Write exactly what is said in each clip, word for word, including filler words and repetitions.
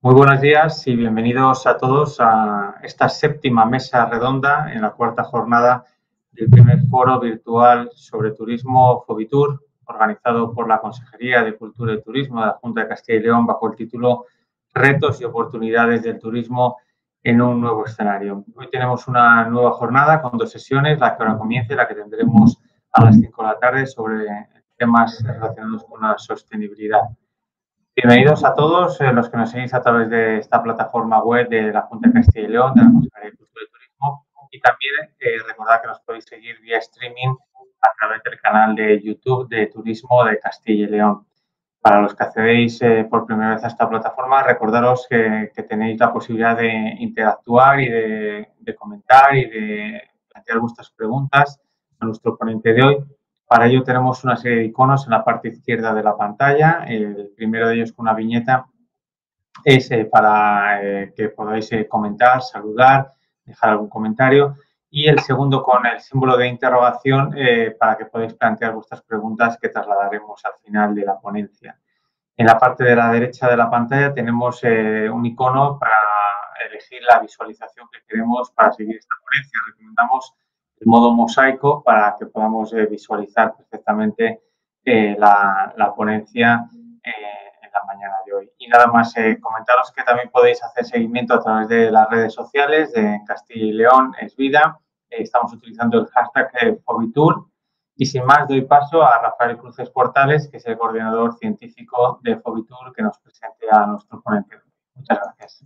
Muy buenos días y bienvenidos a todos a esta séptima mesa redonda en la cuarta jornada del primer foro virtual sobre turismo Fobitur, organizado por la Consejería de Cultura y Turismo de la Junta de Castilla y León bajo el título Retos y oportunidades del turismo en un nuevo escenario. Hoy tenemos una nueva jornada con dos sesiones, la que ahora comienza y la que tendremos a las cinco de la tarde sobre temas relacionados con la sostenibilidad. Bienvenidos a todos eh, los que nos seguís a través de esta plataforma web de la Junta de Castilla y León, de la Consejería de Cultura y Turismo. Y también eh, recordad que nos podéis seguir vía streaming a través del canal de YouTube de Turismo de Castilla y León. Para los que accedéis eh, por primera vez a esta plataforma, recordaros que, que tenéis la posibilidad de interactuar y de, de comentar y de plantear vuestras preguntas a nuestro ponente de hoy. Para ello tenemos una serie de iconos en la parte izquierda de la pantalla. El primero de ellos con una viñeta es eh, para eh, que podáis eh, comentar, saludar, dejar algún comentario. Y el segundo con el símbolo de interrogación eh, para que podáis plantear vuestras preguntas que trasladaremos al final de la ponencia. En la parte de la derecha de la pantalla tenemos eh, un icono para elegir la visualización que queremos para seguir esta ponencia. Recomendamos el modo mosaico para que podamos eh, visualizar perfectamente eh, la, la, ponencia eh, en la mañana de hoy. Y nada más, eh, comentaros que también podéis hacer seguimiento a través de las redes sociales de Castilla y León es vida. Eh, estamos utilizando el hashtag eh, Fobitur. Y sin más, doy paso a Rafael Cruces Portales, que es el coordinador científico de Fobitur, que nos presente a nuestro ponente. Muchas gracias.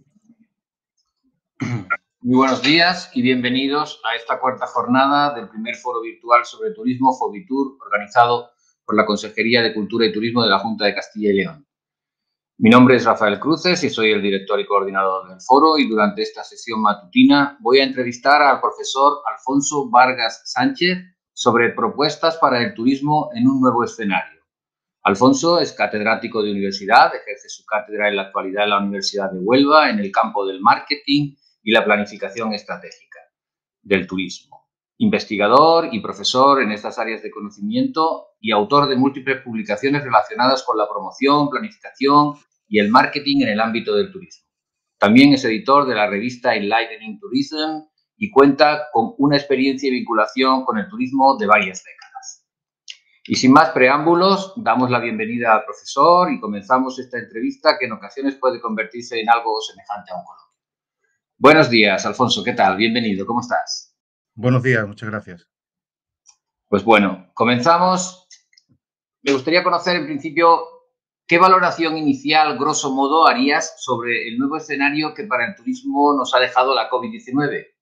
Muy buenos días y bienvenidos a esta cuarta jornada del primer foro virtual sobre turismo Fobitur, organizado por la Consejería de Cultura y Turismo de la Junta de Castilla y León. Mi nombre es Rafael Cruces y soy el director y coordinador del foro, y durante esta sesión matutina voy a entrevistar al profesor Alfonso Vargas Sánchez sobre propuestas para el turismo en un nuevo escenario. Alfonso es catedrático de universidad, ejerce su cátedra en la actualidad en la Universidad de Huelva en el campo del marketing y la planificación estratégica del turismo. Investigador y profesor en estas áreas de conocimiento y autor de múltiples publicaciones relacionadas con la promoción, planificación y el marketing en el ámbito del turismo. También es editor de la revista Enlightening Tourism y cuenta con una experiencia y vinculación con el turismo de varias décadas. Y sin más preámbulos, damos la bienvenida al profesor y comenzamos esta entrevista que en ocasiones puede convertirse en algo semejante a un coloquio. Buenos días, Alfonso, ¿qué tal? Bienvenido, ¿cómo estás? Buenos días, muchas gracias. Pues bueno, comenzamos. Me gustaría conocer en principio qué valoración inicial, grosso modo, harías sobre el nuevo escenario que para el turismo nos ha dejado la COVID diecinueve.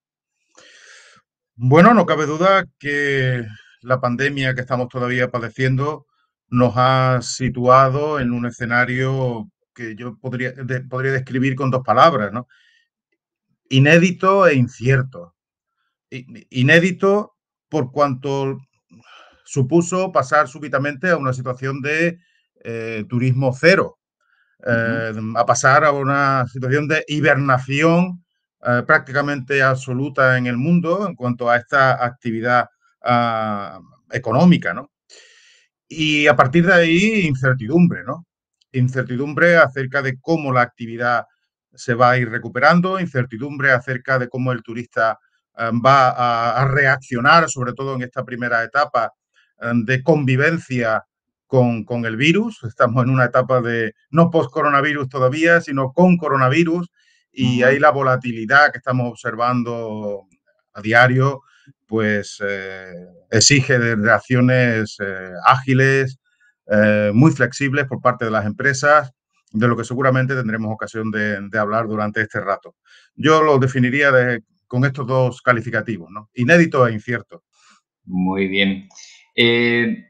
Bueno, no cabe duda que la pandemia que estamos todavía padeciendo nos ha situado en un escenario que yo podría, de, podría describir con dos palabras, ¿no? Inédito e incierto. Inédito por cuanto supuso pasar súbitamente a una situación de eh, turismo cero, eh, uh-huh. a pasar a una situación de hibernación eh, prácticamente absoluta en el mundo en cuanto a esta actividad uh, económica, ¿no? Y a partir de ahí, incertidumbre, ¿no? Incertidumbre acerca de cómo la actividad se va a ir recuperando, incertidumbre acerca de cómo el turista eh, va a, a reaccionar, sobre todo en esta primera etapa eh, de convivencia con, con el virus. Estamos en una etapa de no post-coronavirus todavía, sino con coronavirus, y uh-huh. ahí la volatilidad que estamos observando a diario pues eh, exige de reacciones eh, ágiles, eh, muy flexibles por parte de las empresas, de lo que seguramente tendremos ocasión de, de hablar durante este rato. Yo lo definiría de, con estos dos calificativos, ¿no? Inédito e incierto. Muy bien. Eh,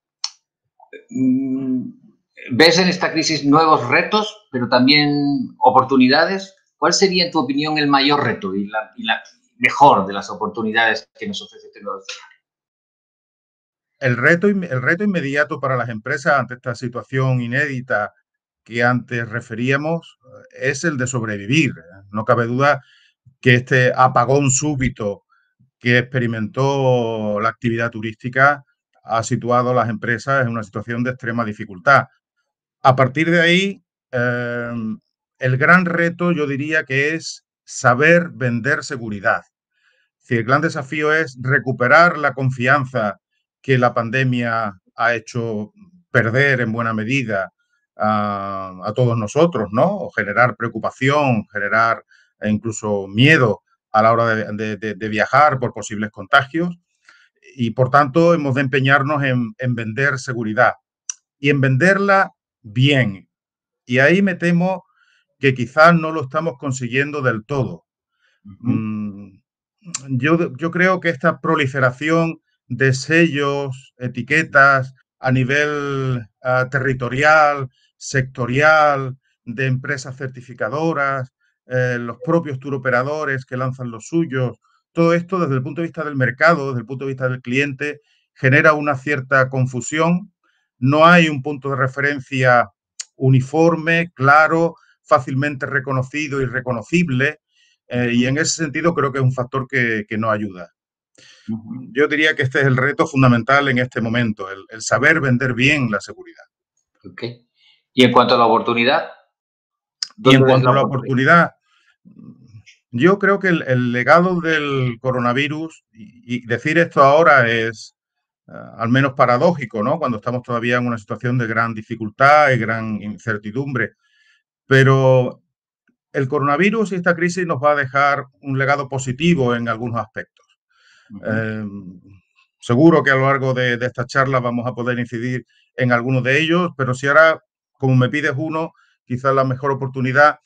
¿Ves en esta crisis nuevos retos, pero también oportunidades? ¿Cuál sería, en tu opinión, el mayor reto y la, y la mejor de las oportunidades que nos ofrece este nuevo escenario? El reto, el reto inmediato para las empresas ante esta situación inédita que antes referíamos es el de sobrevivir. No cabe duda que este apagón súbito que experimentó la actividad turística ha situado a las empresas en una situación de extrema dificultad. A partir de ahí, eh, el gran reto yo diría que es saber vender seguridad. Si el gran desafío es recuperar la confianza que la pandemia ha hecho perder en buena medida a, a todos nosotros, ¿no? O generar preocupación, generar incluso miedo a la hora de, de, de viajar por posibles contagios. Y por tanto hemos de empeñarnos en, en vender seguridad y en venderla bien. Y ahí me temo que quizás no lo estamos consiguiendo del todo. Ujú. Mm, yo, yo creo que esta proliferación de sellos, etiquetas a nivel uh, territorial, sectorial, de empresas certificadoras, eh, los propios turoperadores que lanzan los suyos, todo esto desde el punto de vista del mercado, desde el punto de vista del cliente, genera una cierta confusión. No hay un punto de referencia uniforme, claro, fácilmente reconocido y reconocible. Eh, y en ese sentido creo que es un factor que, que no ayuda. Ujú. Yo diría que este es el reto fundamental en este momento, el, el saber vender bien la seguridad. Okay. Y en cuanto a la oportunidad, Y en ¿dónde ves cuanto la a la oportunidad? oportunidad, yo creo que el, el legado del coronavirus, y, y decir esto ahora es uh, al menos paradójico, ¿no? Cuando estamos todavía en una situación de gran dificultad y gran incertidumbre, pero el coronavirus y esta crisis nos va a dejar un legado positivo en algunos aspectos. Ujú. Eh, seguro que a lo largo de, de esta charla vamos a poder incidir en algunos de ellos, pero si ahora, como me pides uno, quizás la mejor oportunidad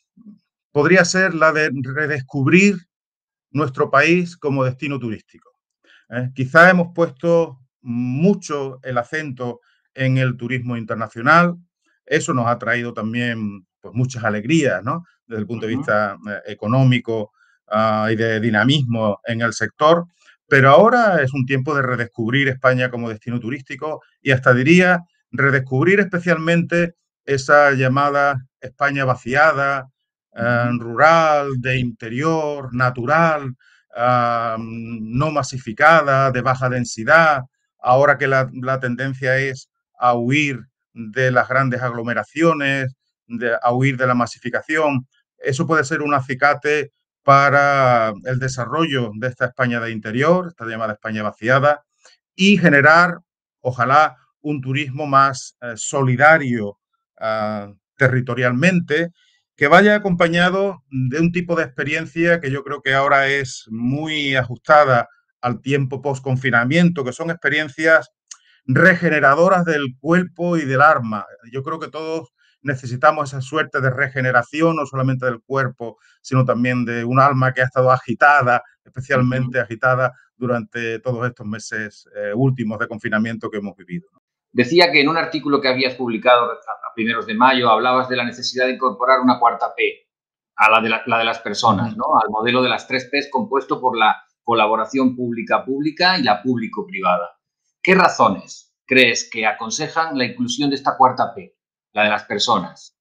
podría ser la de redescubrir nuestro país como destino turístico. ¿eh? Quizá hemos puesto mucho el acento en el turismo internacional. Eso nos ha traído también pues, muchas alegrías, ¿no? Desde el punto de Ujú. vista eh, económico uh, y de dinamismo en el sector. Pero ahora es un tiempo de redescubrir España como destino turístico y hasta diría redescubrir especialmente esa llamada España vaciada, eh, Ujú. rural, de interior, natural, uh, no masificada, de baja densidad, ahora que la, la, tendencia es a huir de las grandes aglomeraciones, de, a huir de la masificación. Eso puede ser un acicate para el desarrollo de esta España de interior, esta llamada España vaciada, y generar, ojalá, un turismo más eh, solidario uh, territorialmente, que vaya acompañado de un tipo de experiencia que yo creo que ahora es muy ajustada al tiempo post-confinamiento, que son experiencias regeneradoras del cuerpo y del alma. Yo creo que todos necesitamos esa suerte de regeneración, no solamente del cuerpo, sino también de un alma que ha estado agitada, especialmente Ujú. agitada durante todos estos meses eh, últimos de confinamiento que hemos vivido. Decía que en un artículo que habías publicado a primeros de mayo hablabas de la necesidad de incorporar una cuarta P, a la de, la, la de las personas, Uh-huh. ¿no? Al modelo de las tres Ps compuesto por la colaboración pública-pública y la público-privada. ¿Qué razones crees que aconsejan la inclusión de esta cuarta P, la de las personas?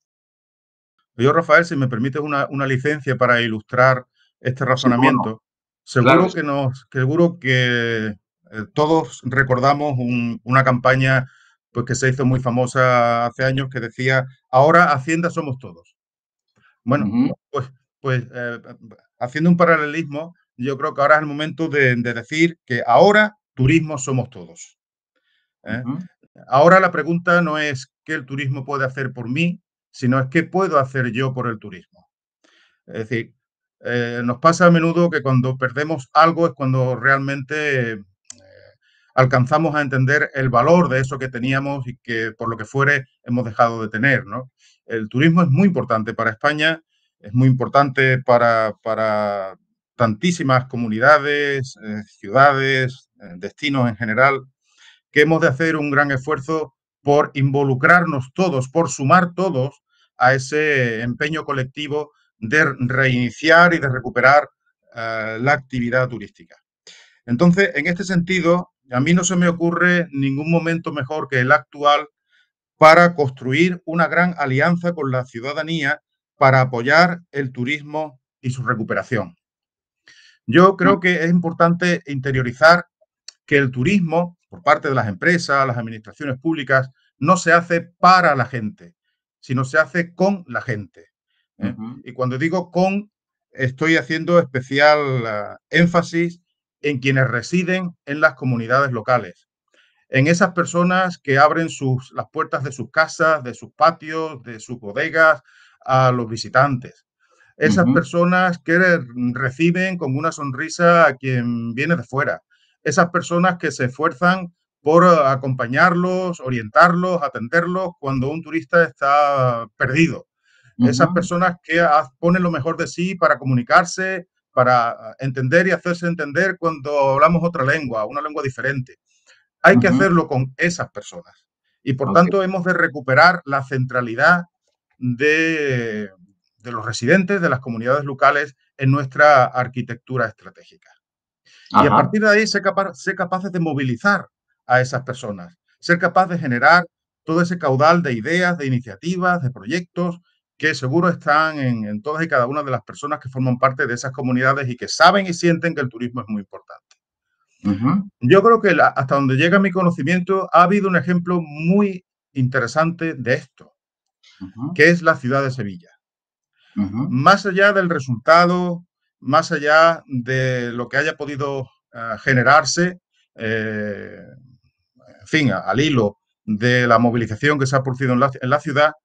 Yo, Rafael, si me permites una, una licencia para ilustrar este Sí, cómo no. razonamiento, Claro que seguro sí. que nos, seguro que eh, todos recordamos un, una campaña pues, que se hizo muy famosa hace años que decía, ahora Hacienda somos todos. Bueno, Uh-huh. pues, pues eh, haciendo un paralelismo, yo creo que ahora es el momento de, de decir que ahora turismo somos todos. ¿eh? Uh-huh. Ahora la pregunta no es qué el turismo puede hacer por mí, sino es qué puedo hacer yo por el turismo. Es decir, eh, nos pasa a menudo que cuando perdemos algo es cuando realmente eh, alcanzamos a entender el valor de eso que teníamos y que por lo que fuere hemos dejado de tener, ¿no? El turismo es muy importante para España, es muy importante para, para tantísimas comunidades, eh, ciudades, eh, destinos en general, que hemos de hacer un gran esfuerzo por involucrarnos todos, por sumar todos a ese empeño colectivo de reiniciar y de recuperar uh, la actividad turística. Entonces, en este sentido, a mí no se me ocurre ningún momento mejor que el actual para construir una gran alianza con la ciudadanía para apoyar el turismo y su recuperación. Yo creo que es importante interiorizar que el turismo, por parte de las empresas, las administraciones públicas, no se hace para la gente, sino se hace con la gente. ¿eh? Uh-huh. Y cuando digo con, estoy haciendo especial uh, énfasis en quienes residen en las comunidades locales, en esas personas que abren sus, las puertas de sus casas, de sus patios, de sus bodegas a los visitantes. Esas Uh-huh. personas que reciben con una sonrisa a quien viene de fuera. Esas personas que se esfuerzan por acompañarlos, orientarlos, atenderlos cuando un turista está perdido. Uh-huh. Esas personas que ponen lo mejor de sí para comunicarse, para entender y hacerse entender cuando hablamos otra lengua, una lengua diferente. Hay uh-huh. que hacerlo con esas personas. Y por okay. tanto hemos de recuperar la centralidad de, de los residentes, de las comunidades locales en nuestra arquitectura estratégica. Ajá. Y a partir de ahí ser, capaz, ser capaces de movilizar a esas personas, ser capaz de generar todo ese caudal de ideas, de iniciativas, de proyectos que seguro están en, en todas y cada una de las personas que forman parte de esas comunidades y que saben y sienten que el turismo es muy importante. Uh-huh. Yo creo que la, hasta donde llega mi conocimiento ha habido un ejemplo muy interesante de esto, uh-huh. que es la ciudad de Sevilla. Uh-huh. Más allá del resultado, más allá de lo que haya podido uh, generarse, eh, en fin, al hilo de la movilización que se ha producido en la, en la ciudad,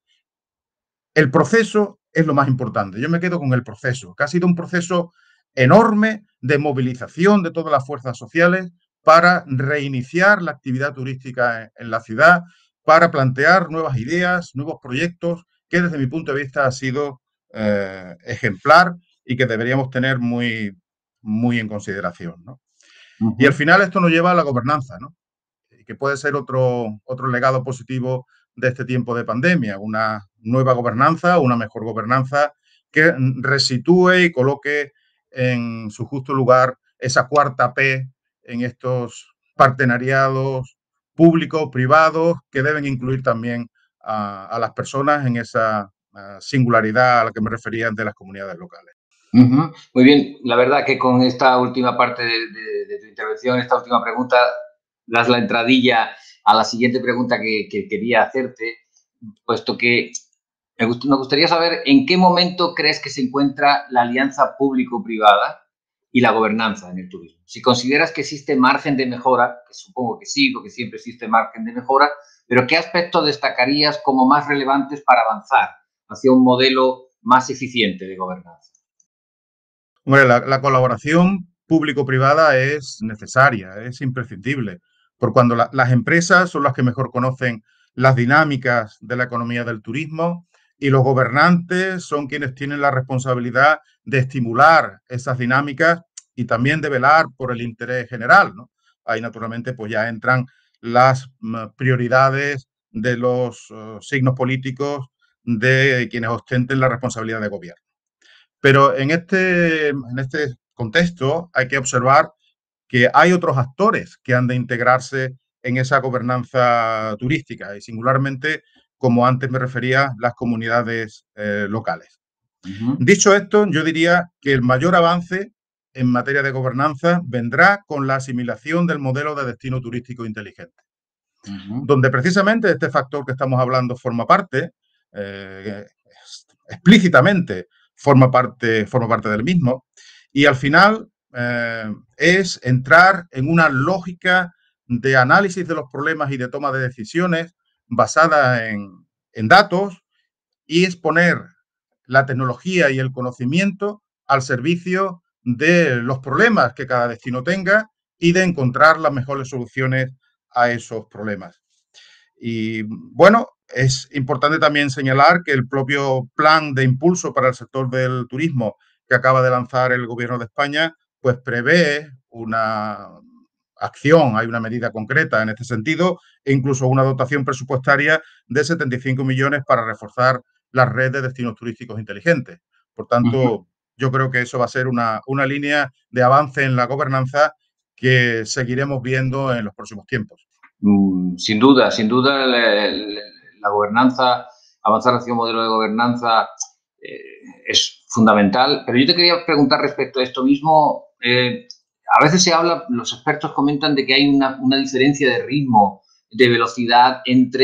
el proceso es lo más importante. Yo me quedo con el proceso, que ha sido un proceso enorme de movilización de todas las fuerzas sociales para reiniciar la actividad turística en la ciudad, para plantear nuevas ideas, nuevos proyectos, que desde mi punto de vista ha sido eh, ejemplar y que deberíamos tener muy, muy en consideración, ¿no? Uh-huh. Y al final esto nos lleva a la gobernanza, ¿no? Que puede ser otro, otro legado positivo de este tiempo de pandemia, una nueva gobernanza, una mejor gobernanza que resitúe y coloque en su justo lugar esa cuarta P en estos partenariados públicos, privados, que deben incluir también a, a las personas en esa singularidad a la que me refería de las comunidades locales. Uh-huh. Muy bien, la verdad que con esta última parte de, de, de tu intervención, esta última pregunta, das la entradilla a la siguiente pregunta que, que quería hacerte, puesto que me, gust me gustaría saber en qué momento crees que se encuentra la alianza público-privada y la gobernanza en el turismo. Si consideras que existe margen de mejora, que supongo que sí, porque siempre existe margen de mejora, pero ¿qué aspectos destacarías como más relevantes para avanzar hacia un modelo más eficiente de gobernanza? Bueno, la, la colaboración público-privada es necesaria, es imprescindible, porque cuando la, las empresas son las que mejor conocen las dinámicas de la economía del turismo y los gobernantes son quienes tienen la responsabilidad de estimular esas dinámicas y también de velar por el interés general, ¿no? Ahí naturalmente pues ya entran las prioridades de los uh, signos políticos de quienes ostenten la responsabilidad de gobierno. Pero en este, en este contexto hay que observar que hay otros actores que han de integrarse en esa gobernanza turística y singularmente, como antes me refería, las comunidades eh, locales. Uh-huh. Dicho esto, yo diría que el mayor avance en materia de gobernanza vendrá con la asimilación del modelo de destino turístico inteligente, uh-huh. donde precisamente este factor que estamos hablando forma parte, eh, explícitamente forma parte, forma parte del mismo, y al final eh, es entrar en una lógica de análisis de los problemas y de toma de decisiones basada en, en datos y es poner la tecnología y el conocimiento al servicio de los problemas que cada destino tenga y de encontrar las mejores soluciones a esos problemas. Y bueno, es importante también señalar que el propio plan de impulso para el sector del turismo que acaba de lanzar el Gobierno de España, pues prevé una acción, hay una medida concreta en este sentido e incluso una dotación presupuestaria de setenta y cinco millones para reforzar la red de destinos turísticos inteligentes. Por tanto, uh-huh. yo creo que eso va a ser una, una línea de avance en la gobernanza que seguiremos viendo en los próximos tiempos. Sin duda, sin duda la, la, la gobernanza, avanzar hacia un modelo de gobernanza eh, es fundamental, pero yo te quería preguntar respecto a esto mismo, eh, a veces se habla, los expertos comentan de que hay una, una diferencia de ritmo, de velocidad entre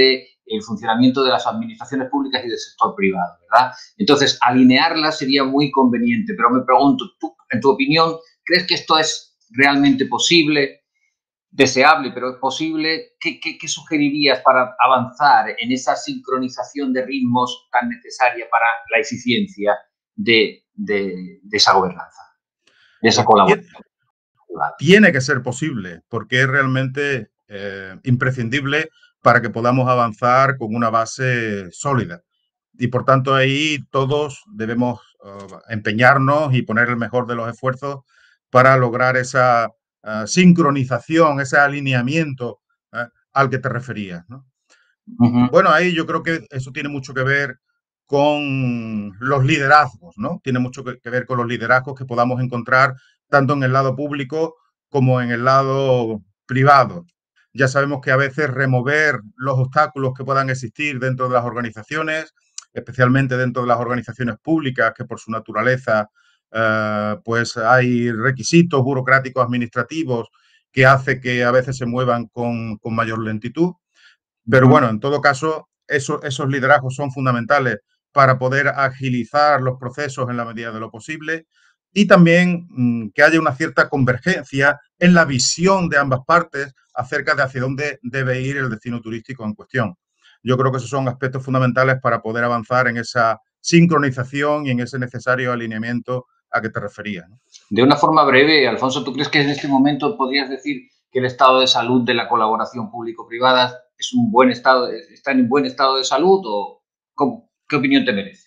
el funcionamiento de las administraciones públicas y del sector privado, ¿verdad? Entonces, alinearlas sería muy conveniente, pero me pregunto, tú, en tu opinión, ¿crees que esto es realmente posible? Deseable, pero es posible. ¿Qué, qué, qué sugerirías para avanzar en esa sincronización de ritmos tan necesaria para la eficiencia de, de, de esa gobernanza, de esa Pues colaboración? tiene que ser posible, porque es realmente eh, imprescindible para que podamos avanzar con una base sólida. Y por tanto ahí todos debemos uh, empeñarnos y poner el mejor de los esfuerzos para lograr esa uh, sincronización, ese alineamiento uh, al que te referías, ¿no? Uh-huh. Bueno, ahí yo creo que eso tiene mucho que ver con los liderazgos, ¿no? Tiene mucho que ver con los liderazgos que podamos encontrar tanto en el lado público como en el lado privado. Ya sabemos que a veces remover los obstáculos que puedan existir dentro de las organizaciones, especialmente dentro de las organizaciones públicas, que por su naturaleza eh, pues hay requisitos burocráticos administrativos que hace que a veces se muevan con, con mayor lentitud. Pero bueno, en todo caso, eso, esos liderazgos son fundamentales para poder agilizar los procesos en la medida de lo posible y también mmm, que haya una cierta convergencia en la visión de ambas partes acerca de hacia dónde debe ir el destino turístico en cuestión. Yo creo que esos son aspectos fundamentales para poder avanzar en esa sincronización y en ese necesario alineamiento a que te referías, ¿no? De una forma breve, Alfonso, ¿tú crees que en este momento podrías decir que el estado de salud de la colaboración público-privada es un buen estado, está en un buen estado de salud o cómo, qué opinión te merece?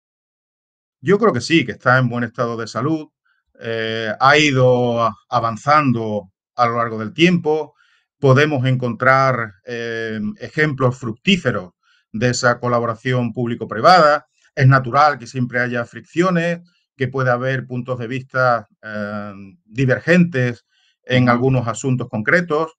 Yo creo que sí, que está en buen estado de salud, eh, ha ido avanzando a lo largo del tiempo, podemos encontrar eh, ejemplos fructíferos de esa colaboración público-privada, es natural que siempre haya fricciones, que pueda haber puntos de vista eh, divergentes en Uh-huh. algunos asuntos concretos,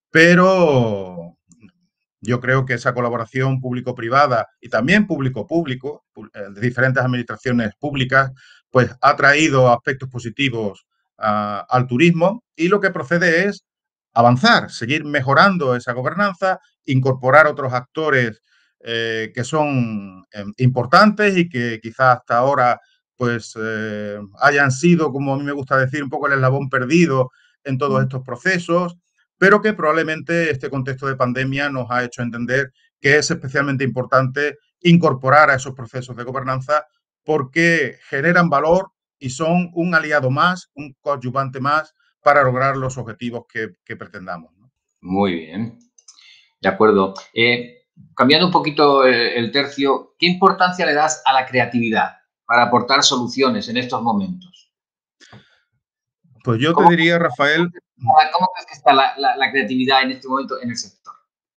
pero yo creo que esa colaboración público-privada y también público-público, de diferentes administraciones públicas, pues ha traído aspectos positivos uh, al turismo y lo que procede es avanzar, seguir mejorando esa gobernanza, incorporar otros actores eh, que son eh, importantes y que quizás hasta ahora pues eh, hayan sido, como a mí me gusta decir, un poco el eslabón perdido en todos estos procesos, pero que probablemente este contexto de pandemia nos ha hecho entender que es especialmente importante incorporar a esos procesos de gobernanza porque generan valor y son un aliado más, un coadyuvante más para lograr los objetivos que, que pretendamos, ¿no? Muy bien, de acuerdo. Eh, cambiando un poquito el tercio, ¿qué importancia le das a la creatividad para aportar soluciones en estos momentos? Pues yo te diría, Rafael... ¿Cómo crees que está la, la, la creatividad en este momento en el sector?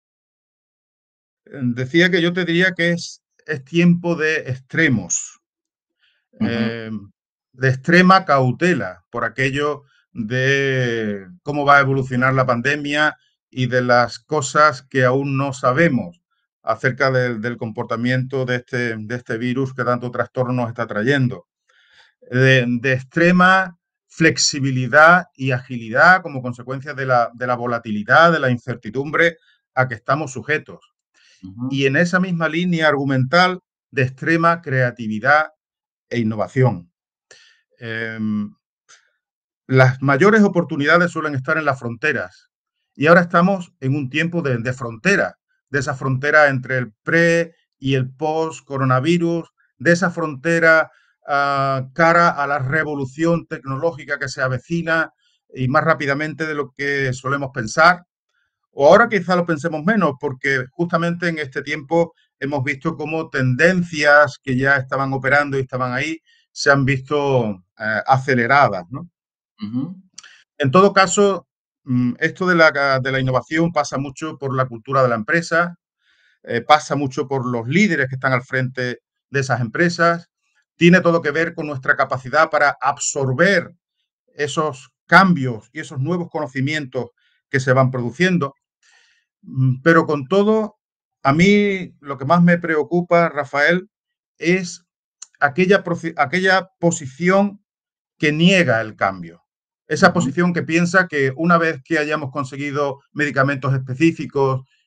Decía que yo te diría que es, es tiempo de extremos, uh-huh. eh, de extrema cautela por aquello de cómo va a evolucionar la pandemia y de las cosas que aún no sabemos acerca del, del comportamiento de este, de este virus que tanto trastorno nos está trayendo. De, de extrema flexibilidad y agilidad como consecuencia de la, de la volatilidad, de la incertidumbre a que estamos sujetos. Uh-huh. Y en esa misma línea argumental de extrema creatividad e innovación. Eh, las mayores oportunidades suelen estar en las fronteras y ahora estamos en un tiempo de, de frontera, de esa frontera entre el pre y el post-coronavirus, de esa frontera uh, cara a la revolución tecnológica que se avecina y más rápidamente de lo que solemos pensar. O ahora quizá lo pensemos menos, porque justamente en este tiempo hemos visto cómo tendencias que ya estaban operando y estaban ahí se han visto eh, aceleradas, ¿no? Uh-huh. En todo caso, esto de la, de la innovación pasa mucho por la cultura de la empresa, eh, pasa mucho por los líderes que están al frente de esas empresas, tiene todo que ver con nuestra capacidad para absorber esos cambios y esos nuevos conocimientos que se van produciendo. Pero con todo, a mí lo que más me preocupa, Rafael, es aquella, aquella posición que niega el cambio. Esa uh-huh. posición que piensa que una vez que hayamos conseguido medicamentos específicos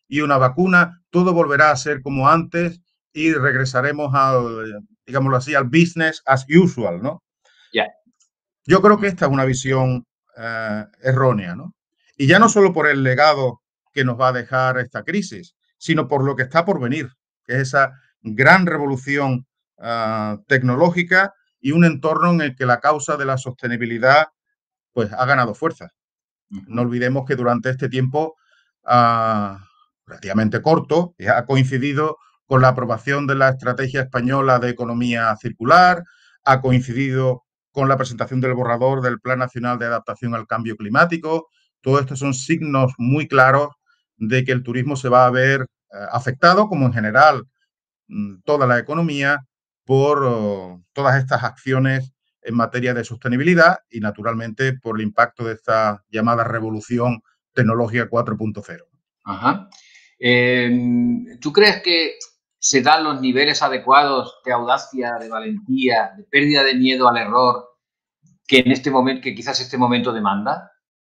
y una vacuna, todo volverá a ser como antes y regresaremos al, digámoslo así, al business as usual, ¿no? Ya. Yo creo que esta es una visión eh, errónea, ¿no? Y ya no solo por el legado que nos va a dejar esta crisis, sino por lo que está por venir, que es esa gran revolución uh, tecnológica y un entorno en el que la causa de la sostenibilidad pues ha ganado fuerza. Uh-huh. No olvidemos que durante este tiempo uh, relativamente corto ha coincidido con la aprobación de la Estrategia Española de Economía Circular, ha coincidido con la presentación del borrador del Plan Nacional de Adaptación al Cambio Climático. Todos estos son signos muy claros de que el turismo se va a ver eh, afectado, como en general toda la economía, por oh, todas estas acciones en materia de sostenibilidad y, naturalmente, por el impacto de esta llamada revolución tecnológica cuatro punto cero. Ajá. Eh, ¿Tú crees que se dan los niveles adecuados de audacia, de valentía, de pérdida de miedo al error que en este momento, que quizás este momento demanda?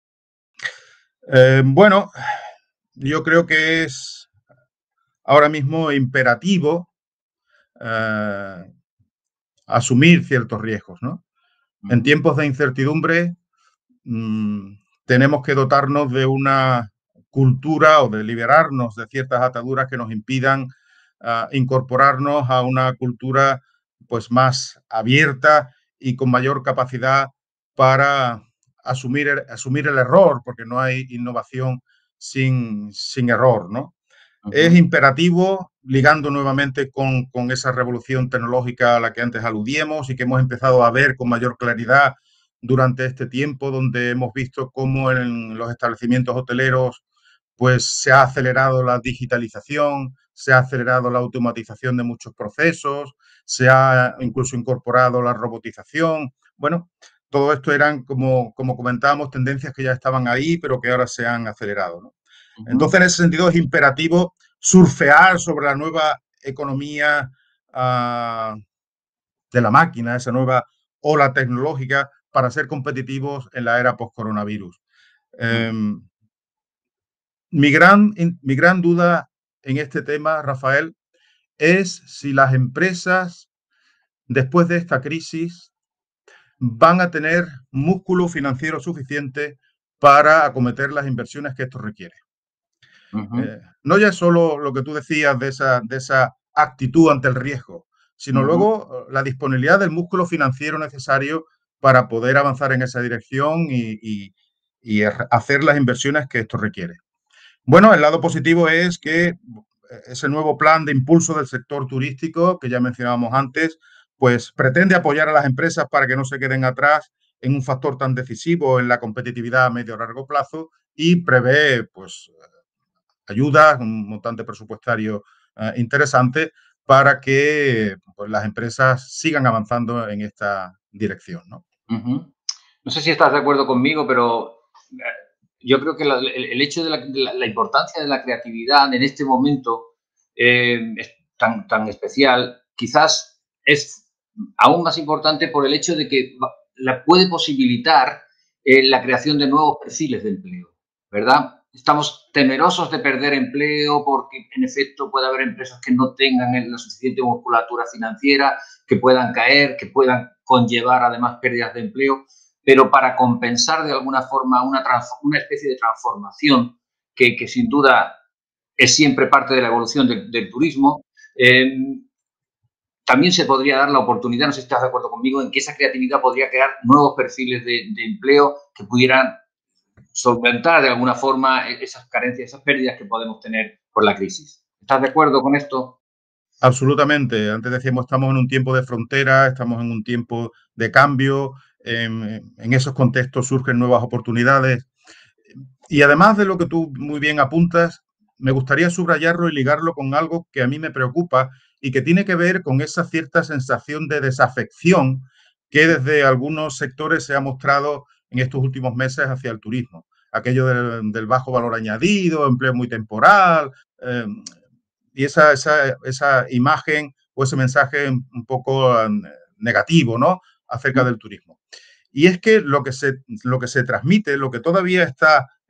Eh, bueno, yo creo que es ahora mismo imperativo eh, asumir ciertos riesgos, ¿no? Uh-huh. En tiempos de incertidumbre mmm, tenemos que dotarnos de una cultura o de liberarnos de ciertas ataduras que nos impidan uh, incorporarnos a una cultura pues más abierta y con mayor capacidad para asumir el, asumir el error, porque no hay innovación sin, sin error, ¿no? Uh-huh. Es imperativo, ligando nuevamente con, con esa revolución tecnológica a la que antes aludíamos y que hemos empezado a ver con mayor claridad durante este tiempo, donde hemos visto cómo en los establecimientos hoteleros pues se ha acelerado la digitalización, se ha acelerado la automatización de muchos procesos, se ha incluso incorporado la robotización. Bueno, todo esto eran, como, como comentábamos, tendencias que ya estaban ahí, pero que ahora se han acelerado, ¿no? Uh-huh. Entonces, en ese sentido, es imperativo surfear sobre la nueva economía uh, de la máquina, esa nueva ola tecnológica, para ser competitivos en la era post-coronavirus. Uh-huh. Eh, mi, gran, mi gran duda en este tema, Rafael, es si las empresas, después de esta crisis, van a tener músculo financiero suficiente para acometer las inversiones que esto requiere. Uh-huh. Eh, no ya solo lo que tú decías de esa, de esa actitud ante el riesgo, sino uh-huh. luego la disponibilidad del músculo financiero necesario para poder avanzar en esa dirección y, y, y hacer las inversiones que esto requiere. Bueno, el lado positivo es que ese nuevo plan de impulso del sector turístico, que ya mencionábamos antes, pues pretende apoyar a las empresas para que no se queden atrás en un factor tan decisivo en la competitividad a medio o largo plazo y prevé, pues, ayudas, un montante presupuestario uh, interesante para que pues, las empresas sigan avanzando en esta dirección, ¿no? Uh-huh. No sé si estás de acuerdo conmigo, pero yo creo que la, el, el hecho de la, de la, la importancia de la creatividad en este momento eh, es tan, tan especial, quizás es aún más importante por el hecho de que la puede posibilitar eh, la creación de nuevos perfiles de empleo, ¿verdad? Estamos temerosos de perder empleo porque, en efecto, puede haber empresas que no tengan la suficiente musculatura financiera, que puedan caer, que puedan conllevar, además, pérdidas de empleo. Pero para compensar de alguna forma una, una especie de transformación que, que, sin duda, es siempre parte de la evolución del, del turismo, eh, también se podría dar la oportunidad, no sé si estás de acuerdo conmigo, en que esa creatividad podría crear nuevos perfiles de, de empleo que pudieran solventar de alguna forma esas carencias, esas pérdidas que podemos tener por la crisis. ¿Estás de acuerdo con esto? Absolutamente. Antes decíamos, estamos en un tiempo de frontera, estamos en un tiempo de cambio, en, en esos contextos surgen nuevas oportunidades. Y además de lo que tú muy bien apuntas, me gustaría subrayarlo y ligarlo con algo que a mí me preocupa y que tiene que ver con esa cierta sensación de desafección que desde algunos sectores se ha mostrado en estos últimos meses hacia el turismo. Aquello del, del bajo valor añadido, empleo muy temporal, eh, y esa, esa, esa imagen o ese mensaje un poco negativo, ¿no?, acerca del turismo. Y es que lo que se, lo que se transmite, lo que todavía está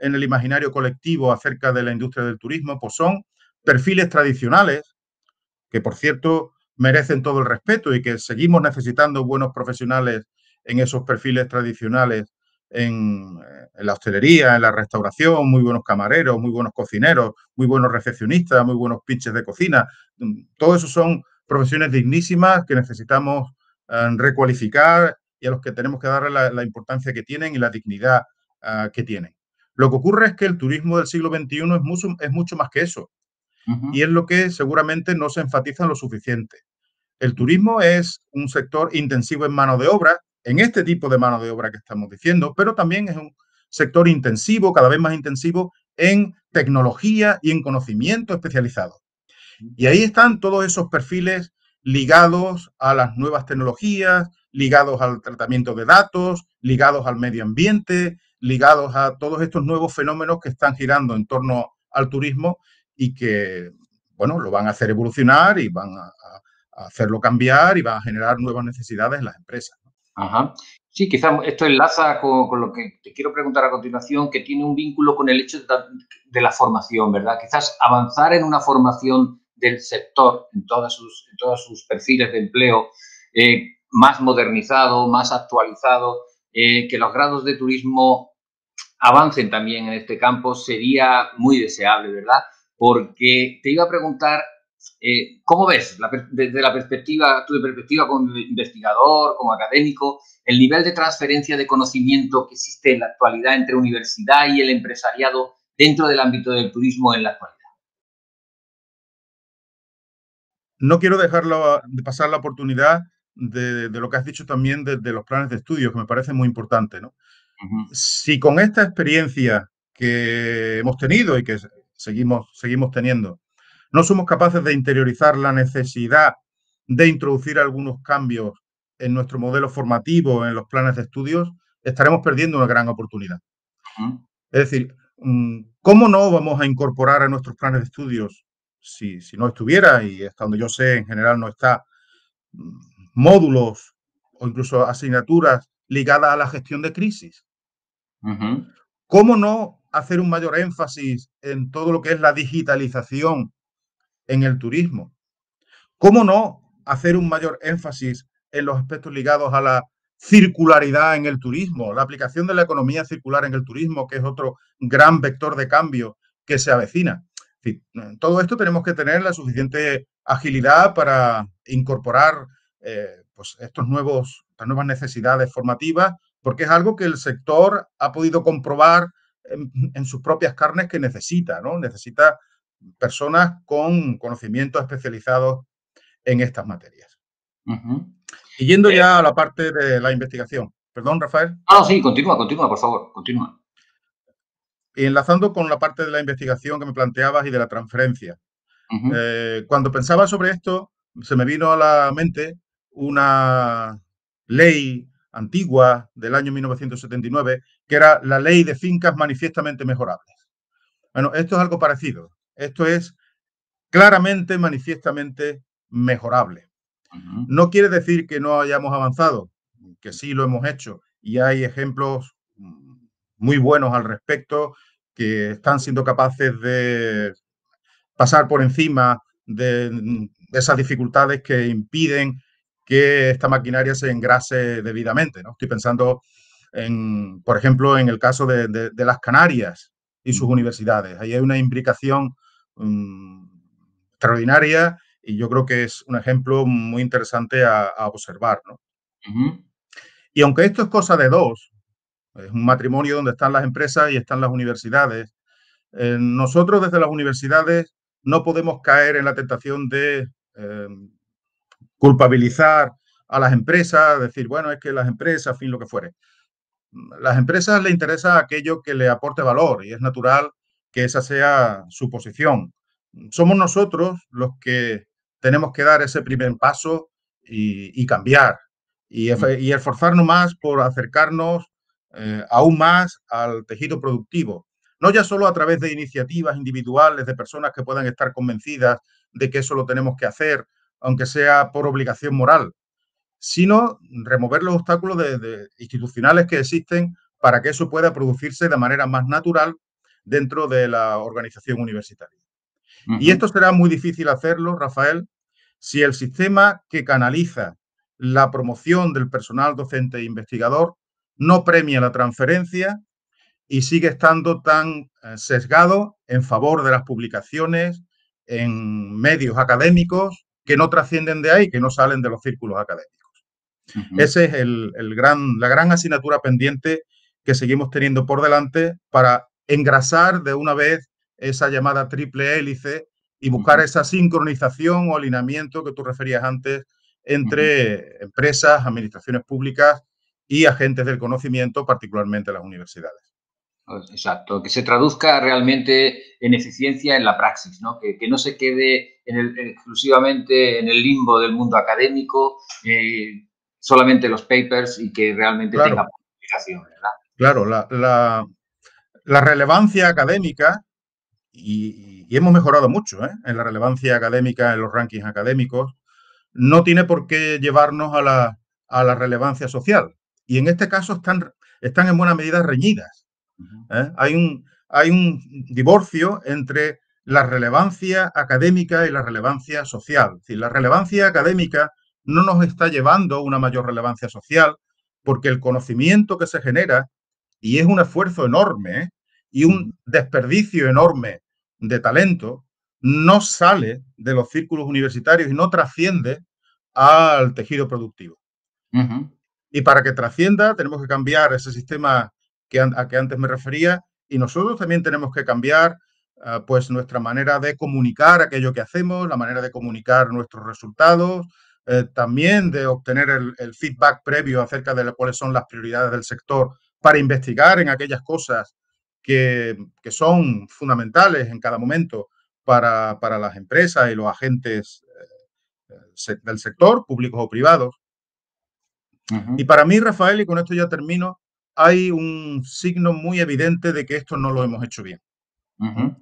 en el imaginario colectivo acerca de la industria del turismo, pues son perfiles tradicionales, que por cierto merecen todo el respeto y que seguimos necesitando buenos profesionales en esos perfiles tradicionales en, en la hostelería, en la restauración, muy buenos camareros, muy buenos cocineros, muy buenos recepcionistas, muy buenos pinches de cocina. Todo eso son profesiones dignísimas que necesitamos eh, recualificar y a los que tenemos que darle la, la importancia que tienen y la dignidad uh, que tienen. Lo que ocurre es que el turismo del siglo veintiuno es mucho, es mucho más que eso. Uh-huh. Y es lo que seguramente no se enfatiza lo suficiente. El turismo es un sector intensivo en mano de obra, en este tipo de mano de obra que estamos diciendo, pero también es un sector intensivo, cada vez más intensivo, en tecnología y en conocimiento especializado. Y ahí están todos esos perfiles ligados a las nuevas tecnologías, ligados al tratamiento de datos, ligados al medio ambiente, ligados a todos estos nuevos fenómenos que están girando en torno al turismo y que, bueno, lo van a hacer evolucionar y van a, a hacerlo cambiar y van a generar nuevas necesidades en las empresas. Ajá. Sí, quizás esto enlaza con, con, lo que te quiero preguntar a continuación, que tiene un vínculo con el hecho de, de la formación, ¿verdad? Quizás avanzar en una formación del sector, en, todas sus, en todos sus perfiles de empleo, eh, más modernizado, más actualizado, eh, que los grados de turismo avancen también en este campo, sería muy deseable, ¿verdad? Porque te iba a preguntar, eh, ¿cómo ves, la, desde la perspectiva, tu perspectiva como investigador, como académico, el nivel de transferencia de conocimiento que existe en la actualidad entre universidad y el empresariado dentro del ámbito del turismo en la actualidad? No quiero dejarlo de pasar la oportunidad de, de lo que has dicho también de, de los planes de estudios, que me parece muy importante, ¿no? Uh-huh. Si con esta experiencia que hemos tenido y que seguimos, seguimos teniendo, no somos capaces de interiorizar la necesidad de introducir algunos cambios en nuestro modelo formativo, en los planes de estudios, estaremos perdiendo una gran oportunidad. Uh-huh. Es decir, ¿cómo no vamos a incorporar a nuestros planes de estudios, si, si no estuviera, y hasta donde yo sé en general no está, módulos o incluso asignaturas ligadas a la gestión de crisis? Uh-huh. ¿Cómo no hacer un mayor énfasis en todo lo que es la digitalización en el turismo? ¿Cómo no hacer un mayor énfasis en los aspectos ligados a la circularidad en el turismo, la aplicación de la economía circular en el turismo, que es otro gran vector de cambio que se avecina? En fin, todo esto tenemos que tener la suficiente agilidad para incorporar eh, pues estos nuevos, estas nuevas necesidades formativas, porque es algo que el sector ha podido comprobar en, en sus propias carnes que necesita, ¿no? Necesita personas con conocimientos especializados en estas materias. Uh-huh. Y yendo eh, ya a la parte de la investigación. Perdón, Rafael. Ah, sí, continúa, continúa, por favor, continúa. Y enlazando con la parte de la investigación que me planteabas y de la transferencia. Uh-huh. Eh, cuando pensaba sobre esto, se me vino a la mente una ley antigua del año mil novecientos setenta y nueve, que era la Ley de Fincas Manifiestamente Mejorables. Bueno, esto es algo parecido. Esto es claramente, manifiestamente mejorable. Uh-huh. No quiere decir que no hayamos avanzado, que sí lo hemos hecho, y hay ejemplos muy buenos al respecto que están siendo capaces de pasar por encima de esas dificultades que impiden que esta maquinaria se engrase debidamente, ¿no? Estoy pensando, en, por ejemplo, en el caso de, de, de las Canarias y sus uh-huh. universidades. Ahí hay una imbricación um, extraordinaria y yo creo que es un ejemplo muy interesante a, a observar, ¿no? Uh-huh. Y aunque esto es cosa de dos, es un matrimonio donde están las empresas y están las universidades, eh, nosotros desde las universidades no podemos caer en la tentación de eh, culpabilizar a las empresas, decir, bueno, es que las empresas, fin, lo que fuere. Las empresas les interesa aquello que le aporte valor y es natural que esa sea su posición. Somos nosotros los que tenemos que dar ese primer paso y, y cambiar y, y, esforzarnos más por acercarnos eh, aún más al tejido productivo. No ya solo a través de iniciativas individuales de personas que puedan estar convencidas de que eso lo tenemos que hacer, aunque sea por obligación moral, sino remover los obstáculos de, de institucionales que existen para que eso pueda producirse de manera más natural dentro de la organización universitaria. Uh-huh. Y esto será muy difícil hacerlo, Rafael, si el sistema que canaliza la promoción del personal docente e investigador no premia la transferencia y sigue estando tan sesgado en favor de las publicaciones en medios académicos que no trascienden de ahí, que no salen de los círculos académicos. Uh-huh. Esa es el, el gran, la gran asignatura pendiente que seguimos teniendo por delante para engrasar de una vez esa llamada triple hélice y buscar uh-huh. esa sincronización o alineamiento que tú referías antes entre uh-huh. empresas, administraciones públicas y agentes del conocimiento, particularmente las universidades. Exacto, que se traduzca realmente en eficiencia en la praxis, ¿no? Que, que no se quede en el, exclusivamente en el limbo del mundo académico, eh, solamente los papers, y que realmente claro. tenga publicación, ¿verdad? Claro, la, la, la relevancia académica, y, y hemos mejorado mucho ¿eh? en la relevancia académica, en los rankings académicos, no tiene por qué llevarnos a la, a la relevancia social. Y en este caso están, están en buena medida reñidas. ¿eh? Hay, un, hay un divorcio entre la relevancia académica y la relevancia social. Es decir, la relevancia académica no nos está llevando a una mayor relevancia social porque el conocimiento que se genera, y es un esfuerzo enorme ¿eh? y un desperdicio enorme de talento, no sale de los círculos universitarios y no trasciende al tejido productivo. Uh-huh. Y para que trascienda tenemos que cambiar ese sistema que, a que antes me refería, y nosotros también tenemos que cambiar uh, pues nuestra manera de comunicar aquello que hacemos, la manera de comunicar nuestros resultados, eh, también de obtener el, el feedback previo acerca de cuáles son las prioridades del sector para investigar en aquellas cosas que, que son fundamentales en cada momento para, para las empresas y los agentes eh, del sector, públicos o privados. Uh-huh. Y para mí, Rafael, y con esto ya termino, hay un signo muy evidente de que esto no lo hemos hecho bien. Uh-huh.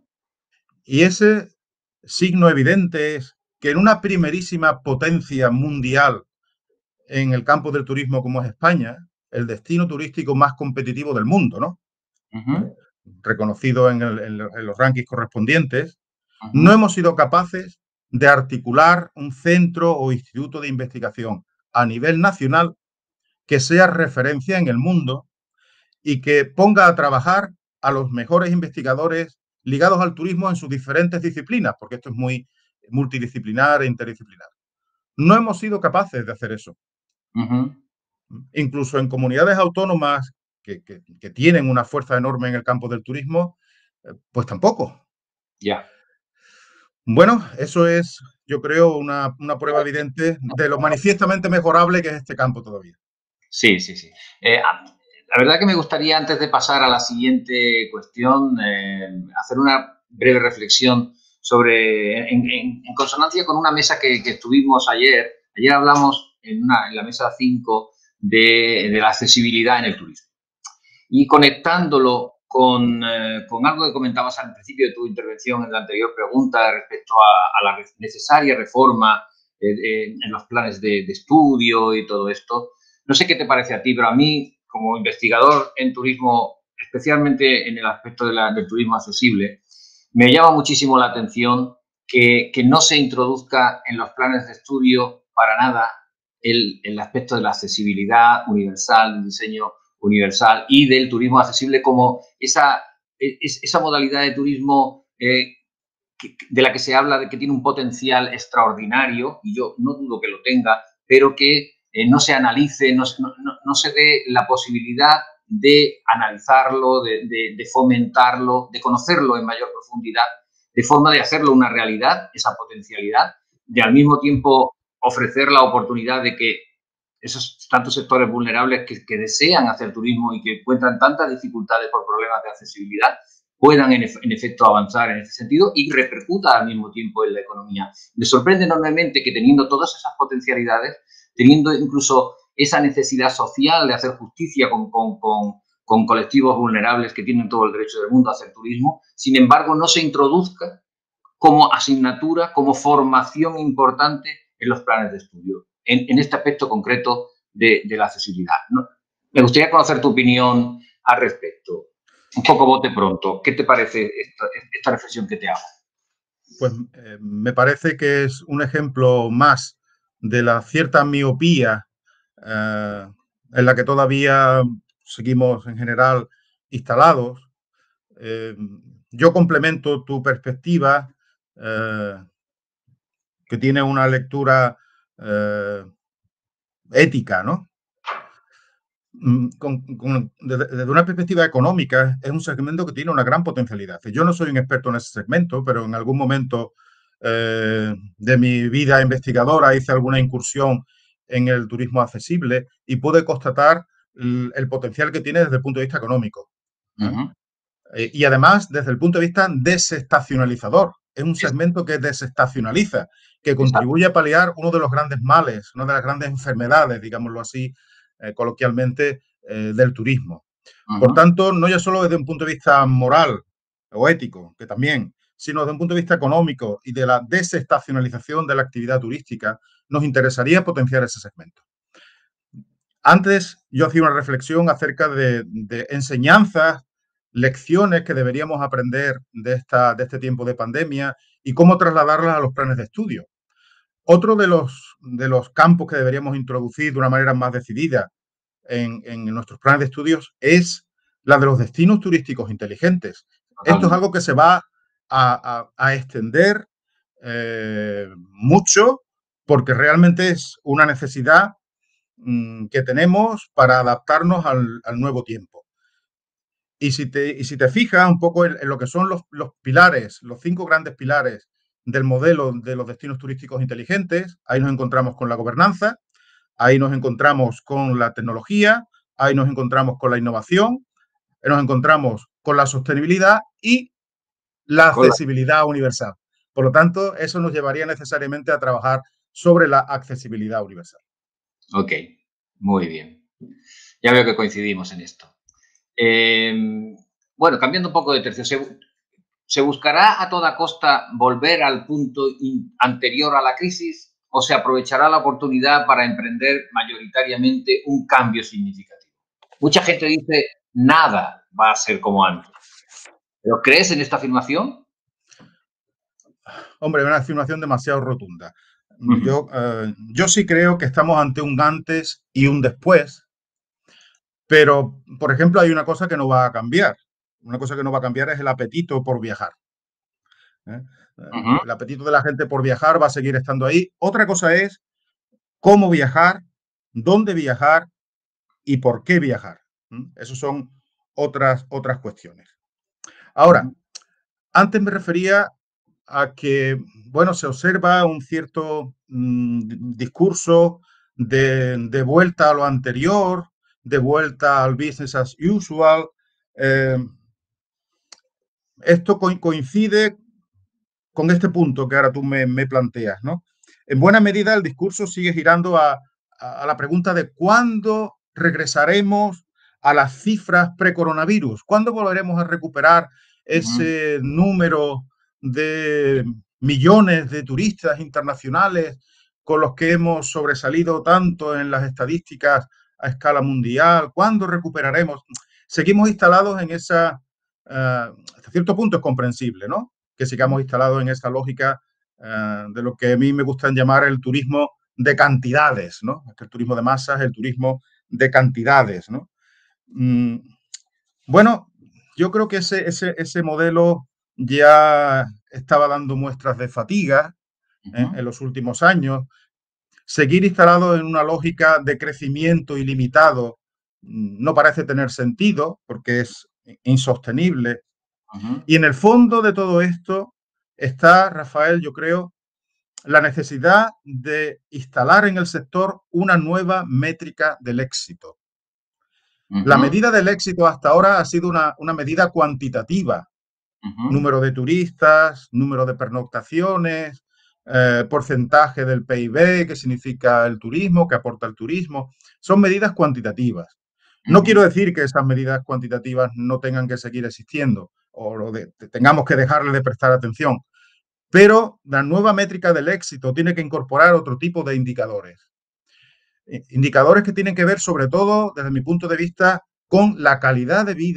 Y ese signo evidente es que en una primerísima potencia mundial en el campo del turismo como es España, el destino turístico más competitivo del mundo, ¿no? Uh-huh. Reconocido en, el, en, en los rankings correspondientes, uh-huh. no hemos sido capaces de articular un centro o instituto de investigación a nivel nacional que sea referencia en el mundo y que ponga a trabajar a los mejores investigadores ligados al turismo en sus diferentes disciplinas, porque esto es muy multidisciplinar e interdisciplinar. No hemos sido capaces de hacer eso. Uh-huh. Incluso en comunidades autónomas que, que, que tienen una fuerza enorme en el campo del turismo, pues tampoco. Ya. Yeah. Bueno, eso es, yo creo, una, una prueba evidente de lo manifiestamente mejorable que es este campo todavía. Sí, sí, sí. Eh, la verdad que me gustaría, antes de pasar a la siguiente cuestión, eh, hacer una breve reflexión sobre, en, en, en consonancia con una mesa que, que estuvimos ayer. Ayer hablamos en, una, en la mesa cinco de, de la accesibilidad en el turismo. Y conectándolo con, eh, con algo que comentabas al principio de tu intervención en la anterior pregunta respecto a, a la necesaria reforma eh, eh, en los planes de, de estudio y todo esto. No sé qué te parece a ti, pero a mí, como investigador en turismo, especialmente en el aspecto de la, del turismo accesible, me llama muchísimo la atención que, que no se introduzca en los planes de estudio para nada el, el aspecto de la accesibilidad universal, del diseño universal y del turismo accesible como esa, esa modalidad de turismo eh, que, de la que se habla de que tiene un potencial extraordinario, y yo no dudo que lo tenga, pero que eh, no se analice, no, no, no se dé la posibilidad de analizarlo, de, de, de fomentarlo, de conocerlo en mayor profundidad, de forma de hacerlo una realidad, esa potencialidad, de al mismo tiempo ofrecer la oportunidad de que esos tantos sectores vulnerables que, que desean hacer turismo y que encuentran tantas dificultades por problemas de accesibilidad, puedan en, en efecto avanzar en este sentido y repercuta al mismo tiempo en la economía. Me sorprende enormemente que teniendo todas esas potencialidades, teniendo incluso esa necesidad social de hacer justicia con, con, con, con colectivos vulnerables que tienen todo el derecho del mundo a hacer turismo, sin embargo no se introduzca como asignatura, como formación importante en los planes de estudio, en, en este aspecto concreto de, de la accesibilidad, ¿no? Me gustaría conocer tu opinión al respecto. Un poco bote pronto, ¿qué te parece esta, esta reflexión que te hago? Pues eh, me parece que es un ejemplo más de la cierta miopía eh, en la que todavía seguimos en general instalados. Eh, yo complemento tu perspectiva, eh, que tiene una lectura eh, ética, ¿no? Con, con, desde, desde una perspectiva económica, es un segmento que tiene una gran potencialidad. Yo no soy un experto en ese segmento, pero en algún momento eh, de mi vida investigadora hice alguna incursión en el turismo accesible y pude constatar el, el potencial que tiene desde el punto de vista económico. ¿eh? Uh-huh. Eh, y además, desde el punto de vista desestacionalizador. Es un segmento que desestacionaliza, que contribuye a paliar uno de los grandes males, una de las grandes enfermedades, digámoslo así, eh, coloquialmente, eh, del turismo. Uh-huh. Por tanto, no ya solo desde un punto de vista moral o ético, que también, sino desde un punto de vista económico y de la desestacionalización de la actividad turística, nos interesaría potenciar ese segmento. Antes yo hacía una reflexión acerca de, de enseñanzas, lecciones que deberíamos aprender de, esta, de este tiempo de pandemia y cómo trasladarlas a los planes de estudio. Otro de los, de los campos que deberíamos introducir de una manera más decidida en, en nuestros planes de estudios es la de los destinos turísticos inteligentes. Totalmente. Esto es algo que se va a, a, a extender eh, mucho porque realmente es una necesidad mmm, que tenemos para adaptarnos al, al nuevo tiempo. Y si te, y si te fijas un poco en, en lo que son los, los pilares, los cinco grandes pilares del modelo de los destinos turísticos inteligentes, ahí nos encontramos con la gobernanza, ahí nos encontramos con la tecnología, ahí nos encontramos con la innovación, nos encontramos con la sostenibilidad y la accesibilidad universal. Por lo tanto, eso nos llevaría necesariamente a trabajar sobre la accesibilidad universal. Ok, muy bien. Ya veo que coincidimos en esto. Eh, bueno, cambiando un poco de tercio, ¿se, ¿se buscará a toda costa volver al punto in, anterior a la crisis o se aprovechará la oportunidad para emprender mayoritariamente un cambio significativo? Mucha gente dice, nada va a ser como antes. ¿Pero crees en esta afirmación? Hombre, una afirmación demasiado rotunda. Uh-huh. Yo, uh, yo sí creo que estamos ante un antes y un después. Pero, por ejemplo, hay una cosa que no va a cambiar. Una cosa que no va a cambiar es el apetito por viajar. ¿Eh? Uh-huh. El apetito de la gente por viajar va a seguir estando ahí. Otra cosa es cómo viajar, dónde viajar y por qué viajar. ¿Eh? Esas son otras, otras cuestiones. Ahora, uh-huh. antes me refería a que, bueno, se observa un cierto mmm, discurso de, de vuelta a lo anterior, de vuelta al business as usual. Eh, esto co coincide con este punto que ahora tú me, me planteas, ¿no? En buena medida el discurso sigue girando a, a, a la pregunta de cuándo regresaremos a las cifras pre-coronavirus, cuándo volveremos a recuperar ese uh-huh. número de millones de turistas internacionales con los que hemos sobresalido tanto en las estadísticas a escala mundial. ¿Cuándo recuperaremos? Seguimos instalados en esa, uh, hasta cierto punto es comprensible, ¿no? Que sigamos instalados en esa lógica uh, de lo que a mí me gustan llamar el turismo de cantidades, ¿no? El turismo de masas, el turismo de cantidades, ¿no? Mm, bueno, yo creo que ese, ese, ese modelo ya estaba dando muestras de fatiga ¿eh? uh-huh. en los últimos años. Seguir instalado en una lógica de crecimiento ilimitado no parece tener sentido porque es insostenible. Uh-huh. Y en el fondo de todo esto está, Rafael, yo creo, la necesidad de instalar en el sector una nueva métrica del éxito. Uh-huh. La medida del éxito hasta ahora ha sido una, una medida cuantitativa. Uh-huh. Número de turistas, número de pernoctaciones, eh, porcentaje del P I B, que significa el turismo, que aporta el turismo. Son medidas cuantitativas. Uh-huh. No quiero decir que esas medidas cuantitativas no tengan que seguir existiendo o de, de, tengamos que dejarle de prestar atención. Pero la nueva métrica del éxito tiene que incorporar otro tipo de indicadores. Indicadores que tienen que ver, sobre todo, desde mi punto de vista, con la calidad de vida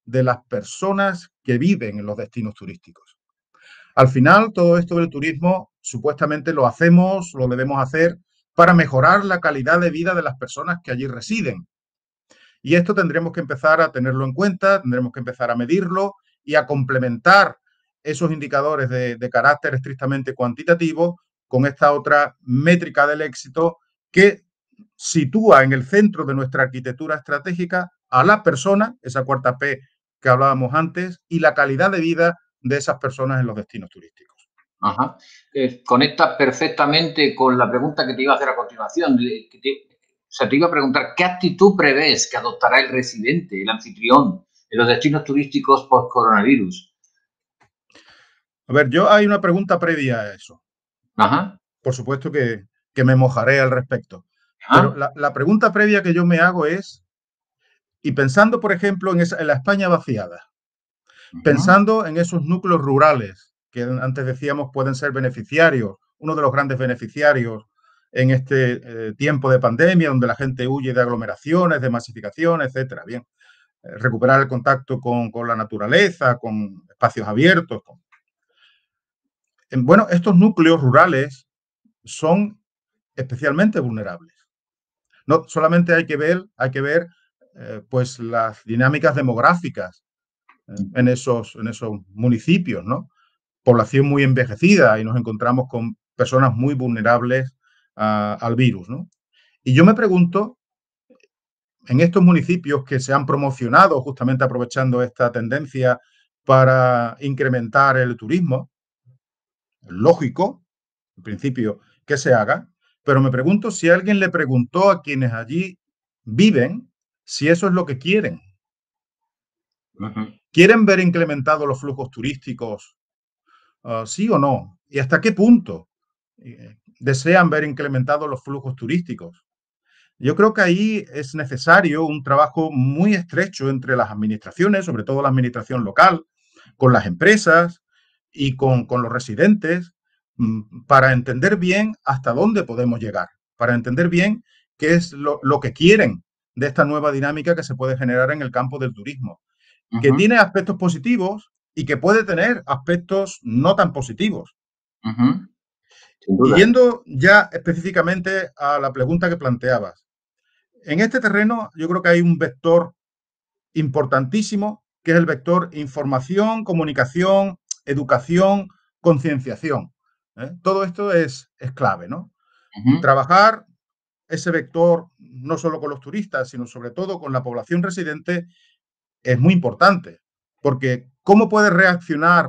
de las personas que viven en los destinos turísticos. Al final, todo esto del turismo supuestamente lo hacemos, lo debemos hacer para mejorar la calidad de vida de las personas que allí residen. Y esto tendremos que empezar a tenerlo en cuenta, tendremos que empezar a medirlo y a complementar esos indicadores de, de carácter estrictamente cuantitativo con esta otra métrica del éxito que sitúa en el centro de nuestra arquitectura estratégica a la persona, esa cuarta P que hablábamos antes, y la calidad de vida de esas personas en los destinos turísticos. Ajá. Eh, conecta perfectamente con la pregunta que te iba a hacer a continuación. Que te, o sea, te iba a preguntar, ¿qué actitud prevés que adoptará el residente, el anfitrión, en los destinos turísticos post-coronavirus? A ver, yo hay una pregunta previa a eso. Ajá. Por supuesto que, que me mojaré al respecto. Ajá. Pero la, la pregunta previa que yo me hago es, y pensando, por ejemplo, en, esa, en la España vaciada, uh-huh. pensando en esos núcleos rurales que antes decíamos pueden ser beneficiarios, uno de los grandes beneficiarios en este eh, tiempo de pandemia, donde la gente huye de aglomeraciones, de masificación, etcétera. Bien, eh, recuperar el contacto con, con la naturaleza, con espacios abiertos. Con... Bueno, estos núcleos rurales son especialmente vulnerables. No solamente hay que ver, hay que ver eh, pues las dinámicas demográficas eh, en, esos, en esos municipios, ¿no? Población muy envejecida y nos encontramos con personas muy vulnerables uh, al virus, ¿no? Y yo me pregunto, en estos municipios que se han promocionado justamente aprovechando esta tendencia para incrementar el turismo, lógico, en principio, que se haga, pero me pregunto si alguien le preguntó a quienes allí viven si eso es lo que quieren. Uh-huh. ¿Quieren ver incrementados los flujos turísticos? Uh, ¿Sí o no? ¿Y hasta qué punto eh, desean ver incrementados los flujos turísticos? Yo creo que ahí es necesario un trabajo muy estrecho entre las administraciones, sobre todo la administración local, con las empresas y con, con los residentes, para entender bien hasta dónde podemos llegar, para entender bien qué es lo, lo que quieren de esta nueva dinámica que se puede generar en el campo del turismo, uh-huh. que tiene aspectos positivos y que puede tener aspectos no tan positivos. Uh-huh. Y yendo ya específicamente a la pregunta que planteabas, en este terreno yo creo que hay un vector importantísimo, que es el vector información, comunicación, educación, concienciación. ¿Eh? Todo esto es, es clave, ¿no? Uh-huh. Trabajar ese vector no solo con los turistas, sino sobre todo con la población residente es muy importante, porque ¿cómo puede reaccionar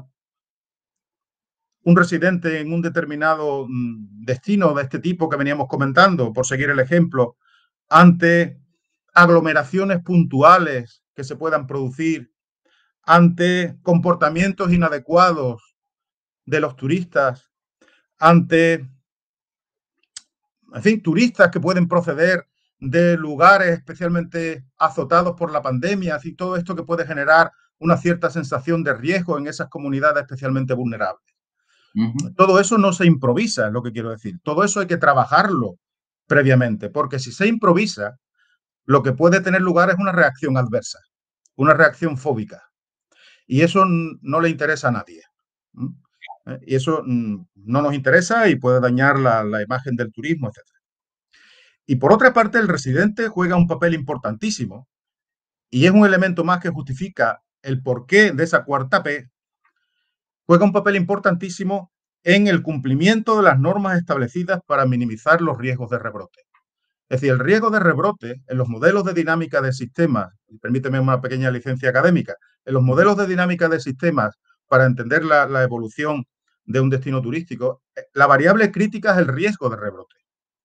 un residente en un determinado destino de este tipo que veníamos comentando, por seguir el ejemplo, ante aglomeraciones puntuales que se puedan producir, ante comportamientos inadecuados de los turistas, ante, en fin, turistas que pueden proceder de lugares especialmente azotados por la pandemia, y todo esto que puede generar una cierta sensación de riesgo en esas comunidades especialmente vulnerables. Uh-huh. Todo eso no se improvisa, es lo que quiero decir. Todo eso hay que trabajarlo previamente, porque si se improvisa, lo que puede tener lugar es una reacción adversa, una reacción fóbica. Y eso no le interesa a nadie. Y eso no nos interesa y puede dañar la, la imagen del turismo, etcétera. Y por otra parte, el residente juega un papel importantísimo y es un elemento más que justifica el porqué de esa cuarta P. Juega un papel importantísimo en el cumplimiento de las normas establecidas para minimizar los riesgos de rebrote. Es decir, el riesgo de rebrote en los modelos de dinámica de sistemas, y permíteme una pequeña licencia académica, en los modelos de dinámica de sistemas para entender la, la evolución de un destino turístico, la variable crítica es el riesgo de rebrote.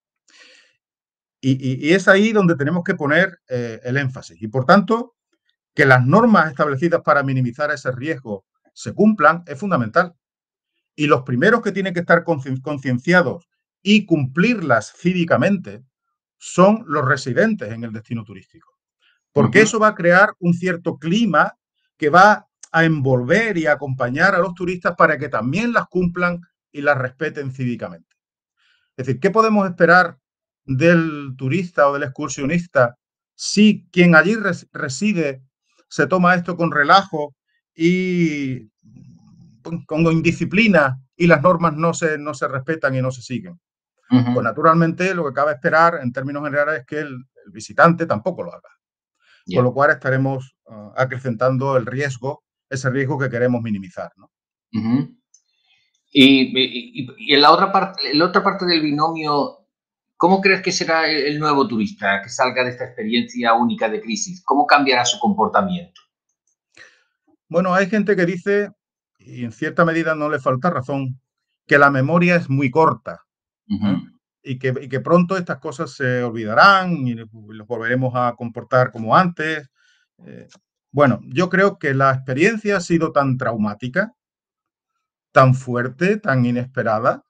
Y, y, y es ahí donde tenemos que poner eh, el énfasis. Y por tanto, que las normas establecidas para minimizar ese riesgo se cumplan es fundamental. Y los primeros que tienen que estar concienciados y cumplirlas cívicamente son los residentes en el destino turístico. Porque uh-huh. eso va a crear un cierto clima que va a envolver y a acompañar a los turistas para que también las cumplan y las respeten cívicamente. Es decir, ¿qué podemos esperar del turista o del excursionista si quien allí res- reside se toma esto con relajo y con indisciplina y las normas no se, no se respetan y no se siguen. Uh-huh. Pues naturalmente lo que cabe esperar en términos generales es que el, el visitante tampoco lo haga. Yeah. Con lo cual estaremos uh, acrecentando el riesgo, ese riesgo que queremos minimizar, ¿no? Uh-huh. Y, y, y en la otra parte, en la otra parte del binomio, ¿cómo crees que será el nuevo turista que salga de esta experiencia única de crisis? ¿Cómo cambiará su comportamiento? Bueno, hay gente que dice, y en cierta medida no le falta razón, que la memoria es muy corta. Uh-huh. ¿eh? y, que, y que pronto estas cosas se olvidarán y los volveremos a comportar como antes. Eh, bueno, yo creo que la experiencia ha sido tan traumática, tan fuerte, tan inesperada,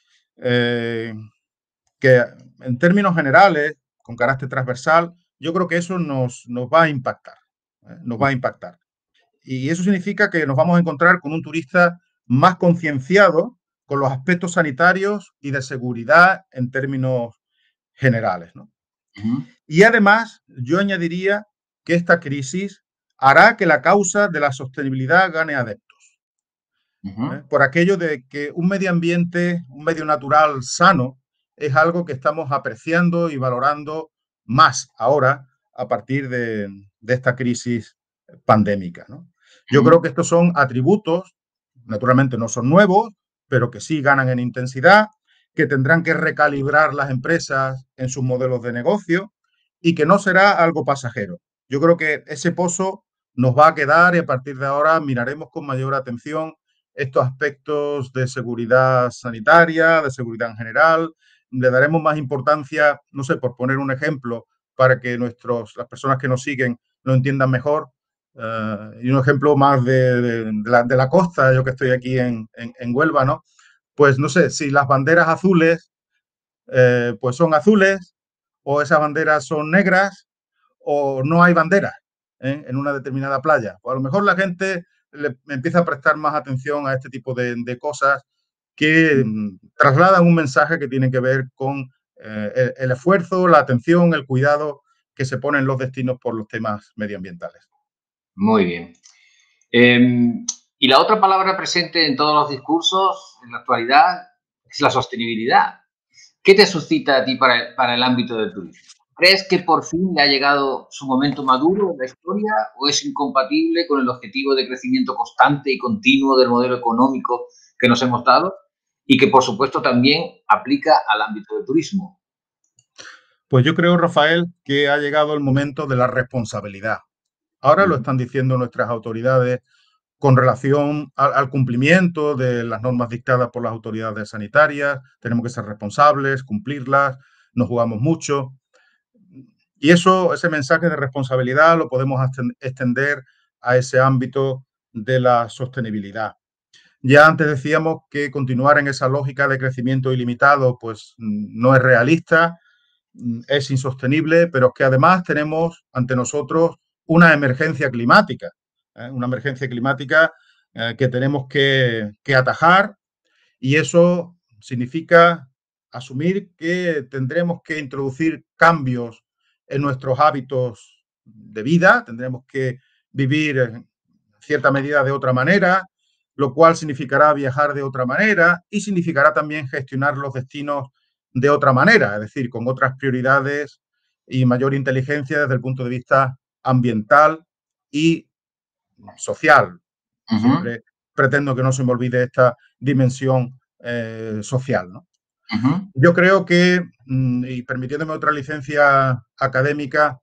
eh, que en términos generales, con carácter transversal, yo creo que eso nos, nos va a impactar, ¿eh? nos va a impactar. Y eso significa que nos vamos a encontrar con un turista más concienciado con los aspectos sanitarios y de seguridad en términos generales, ¿no? Uh-huh. Y además, yo añadiría que esta crisis hará que la causa de la sostenibilidad gane adeptos. Uh-huh. ¿eh? Por aquello de que un medio ambiente, un medio natural sano, es algo que estamos apreciando y valorando más ahora a partir de, de esta crisis pandémica, ¿no? Yo uh-huh. creo que estos son atributos, naturalmente no son nuevos, pero que sí ganan en intensidad, que tendrán que recalibrar las empresas en sus modelos de negocio y que no será algo pasajero. Yo creo que ese pozo nos va a quedar y a partir de ahora miraremos con mayor atención estos aspectos de seguridad sanitaria, de seguridad en general, le daremos más importancia, no sé, por poner un ejemplo, para que nuestros, las personas que nos siguen lo entiendan mejor, uh, y un ejemplo más de, de, de, la, de la costa, yo que estoy aquí en, en, en Huelva, ¿no? Pues no sé, si las banderas azules eh, pues son azules o esas banderas son negras o no hay banderas ¿eh? en una determinada playa. O a lo mejor la gente le empieza a prestar más atención a este tipo de, de cosas que mm, trasladan un mensaje que tiene que ver con eh, el, el esfuerzo, la atención, el cuidado que se ponen los destinos por los temas medioambientales. Muy bien. Eh, y la otra palabra presente en todos los discursos en la actualidad es la sostenibilidad. ¿Qué te suscita a ti para, para el ámbito del turismo? ¿Crees que por fin le ha llegado su momento maduro en la historia o es incompatible con el objetivo de crecimiento constante y continuo del modelo económico que nos hemos dado y que, por supuesto, también aplica al ámbito del turismo? Pues yo creo, Rafael, que ha llegado el momento de la responsabilidad. Ahora lo están diciendo nuestras autoridades con relación al, al cumplimiento de las normas dictadas por las autoridades sanitarias. Tenemos que ser responsables, cumplirlas, nos jugamos mucho. Y eso, ese mensaje de responsabilidad lo podemos extender a ese ámbito de la sostenibilidad. Ya antes decíamos que continuar en esa lógica de crecimiento ilimitado pues no es realista, es insostenible, pero es que además tenemos ante nosotros una emergencia climática, ¿eh? una emergencia climática eh, que tenemos que, que atajar y eso significa asumir que tendremos que introducir cambios en nuestros hábitos de vida, tendremos que vivir en cierta medida de otra manera, lo cual significará viajar de otra manera y significará también gestionar los destinos de otra manera, es decir, con otras prioridades y mayor inteligencia desde el punto de vista ambiental y social. Uh-huh. Siempre pretendo que no se me olvide esta dimensión eh, social, ¿no? Uh-huh. Yo creo que, y permitiéndome otra licencia académica,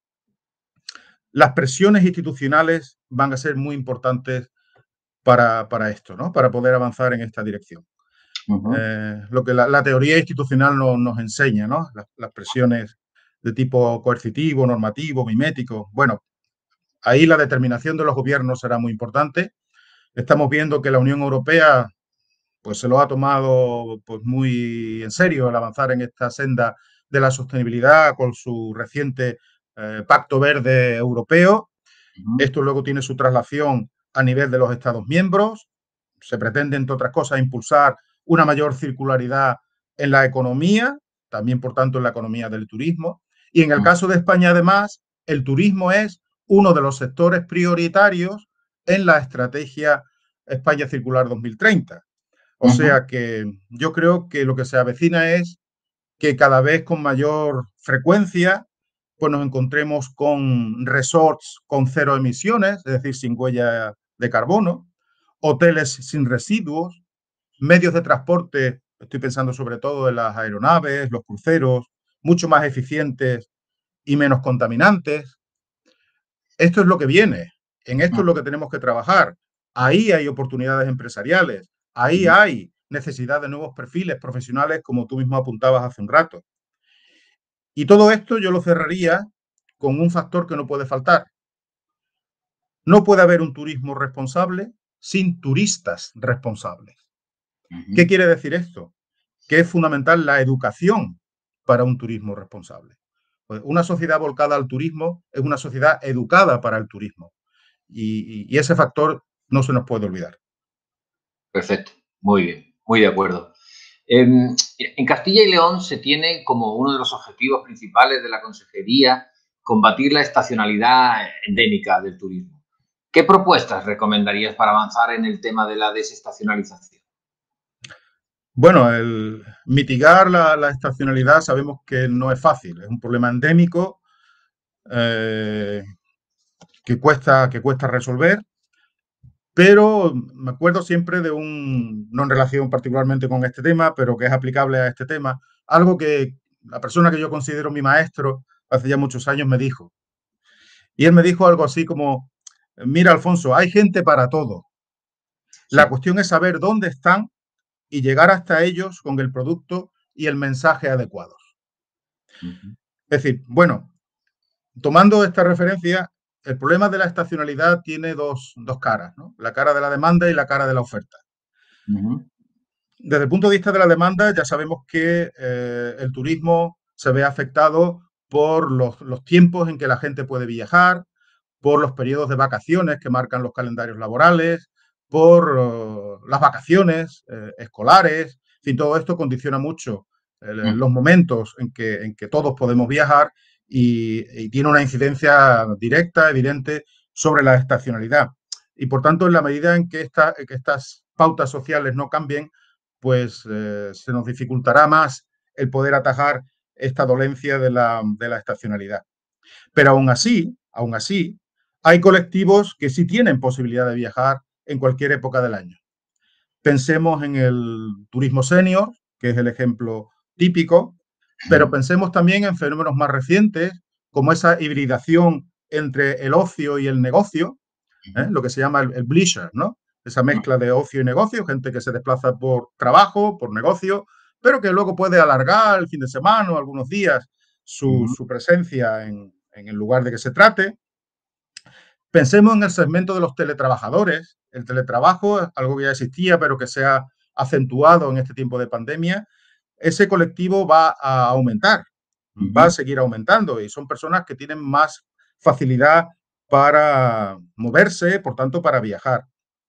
las presiones institucionales van a ser muy importantes para, para esto, ¿no? Para poder avanzar en esta dirección. Uh-huh. eh, lo que la, la teoría institucional no, nos enseña, ¿no? Las, las presiones de tipo coercitivo, normativo, mimético. Bueno, ahí la determinación de los gobiernos será muy importante. Estamos viendo que la Unión Europea pues se lo ha tomado pues, muy en serio el avanzar en esta senda de la sostenibilidad con su reciente eh, Pacto Verde Europeo. Uh-huh. Esto luego tiene su traslación a nivel de los Estados miembros. Se pretende, entre otras cosas, impulsar una mayor circularidad en la economía, también, por tanto, en la economía del turismo. Y en el uh-huh. caso de España, además, el turismo es uno de los sectores prioritarios en la estrategia España Circular dos mil treinta. O uh-huh. sea que yo creo que lo que se avecina es que cada vez con mayor frecuencia pues nos encontremos con resorts con cero emisiones, es decir, sin huella de carbono, hoteles sin residuos, medios de transporte, estoy pensando sobre todo en las aeronaves, los cruceros, mucho más eficientes y menos contaminantes. Esto es lo que viene, en esto es lo que tenemos que trabajar. Ahí hay oportunidades empresariales, ahí hay necesidad de nuevos perfiles profesionales, como tú mismo apuntabas hace un rato. Y todo esto yo lo cerraría con un factor que no puede faltar. No puede haber un turismo responsable sin turistas responsables. Uh-huh. ¿Qué quiere decir esto? Que es fundamental la educación para un turismo responsable. Pues una sociedad volcada al turismo es una sociedad educada para el turismo. Y, y, y ese factor no se nos puede olvidar. Perfecto, muy bien, muy de acuerdo. En, en Castilla y León se tiene como uno de los objetivos principales de la Consejería combatir la estacionalidad endémica del turismo. ¿Qué propuestas recomendarías para avanzar en el tema de la desestacionalización? Bueno, el mitigar la, la estacionalidad sabemos que no es fácil, es un problema endémico eh, que, cuesta, que cuesta resolver, pero me acuerdo siempre de un, no en relación particularmente con este tema, pero que es aplicable a este tema, algo que la persona que yo considero mi maestro hace ya muchos años me dijo. Y él me dijo algo así como, mira, Alfonso, hay gente para todo. La sí. cuestión es saber dónde están y llegar hasta ellos con el producto y el mensaje adecuados. Uh-huh. Es decir, bueno, tomando esta referencia, el problema de la estacionalidad tiene dos, dos caras, ¿no? La cara de la demanda y la cara de la oferta. Uh-huh. Desde el punto de vista de la demanda, ya sabemos que eh, el turismo se ve afectado por los, los tiempos en que la gente puede viajar, por los periodos de vacaciones que marcan los calendarios laborales, por uh, las vacaciones eh, escolares, en fin, todo esto condiciona mucho eh, los momentos en que, en que todos podemos viajar y, y tiene una incidencia directa, evidente, sobre la estacionalidad. Y, por tanto, en la medida en que, esta, que estas pautas sociales no cambien, pues eh, se nos dificultará más el poder atajar esta dolencia de la, de la estacionalidad. Pero aún así, aún así, hay colectivos que sí tienen posibilidad de viajar en cualquier época del año. Pensemos en el turismo senior, que es el ejemplo típico, pero pensemos también en fenómenos más recientes, como esa hibridación entre el ocio y el negocio, ¿eh? Lo que se llama el, el bleisure, ¿no? Esa mezcla de ocio y negocio, gente que se desplaza por trabajo, por negocio, pero que luego puede alargar el fin de semana o algunos días su, uh-huh. su presencia en, en el lugar de que se trate. Pensemos en el segmento de los teletrabajadores. El teletrabajo es algo que ya existía, pero que se ha acentuado en este tiempo de pandemia. Ese colectivo va a aumentar, uh-huh. va a seguir aumentando y son personas que tienen más facilidad para moverse, por tanto, para viajar.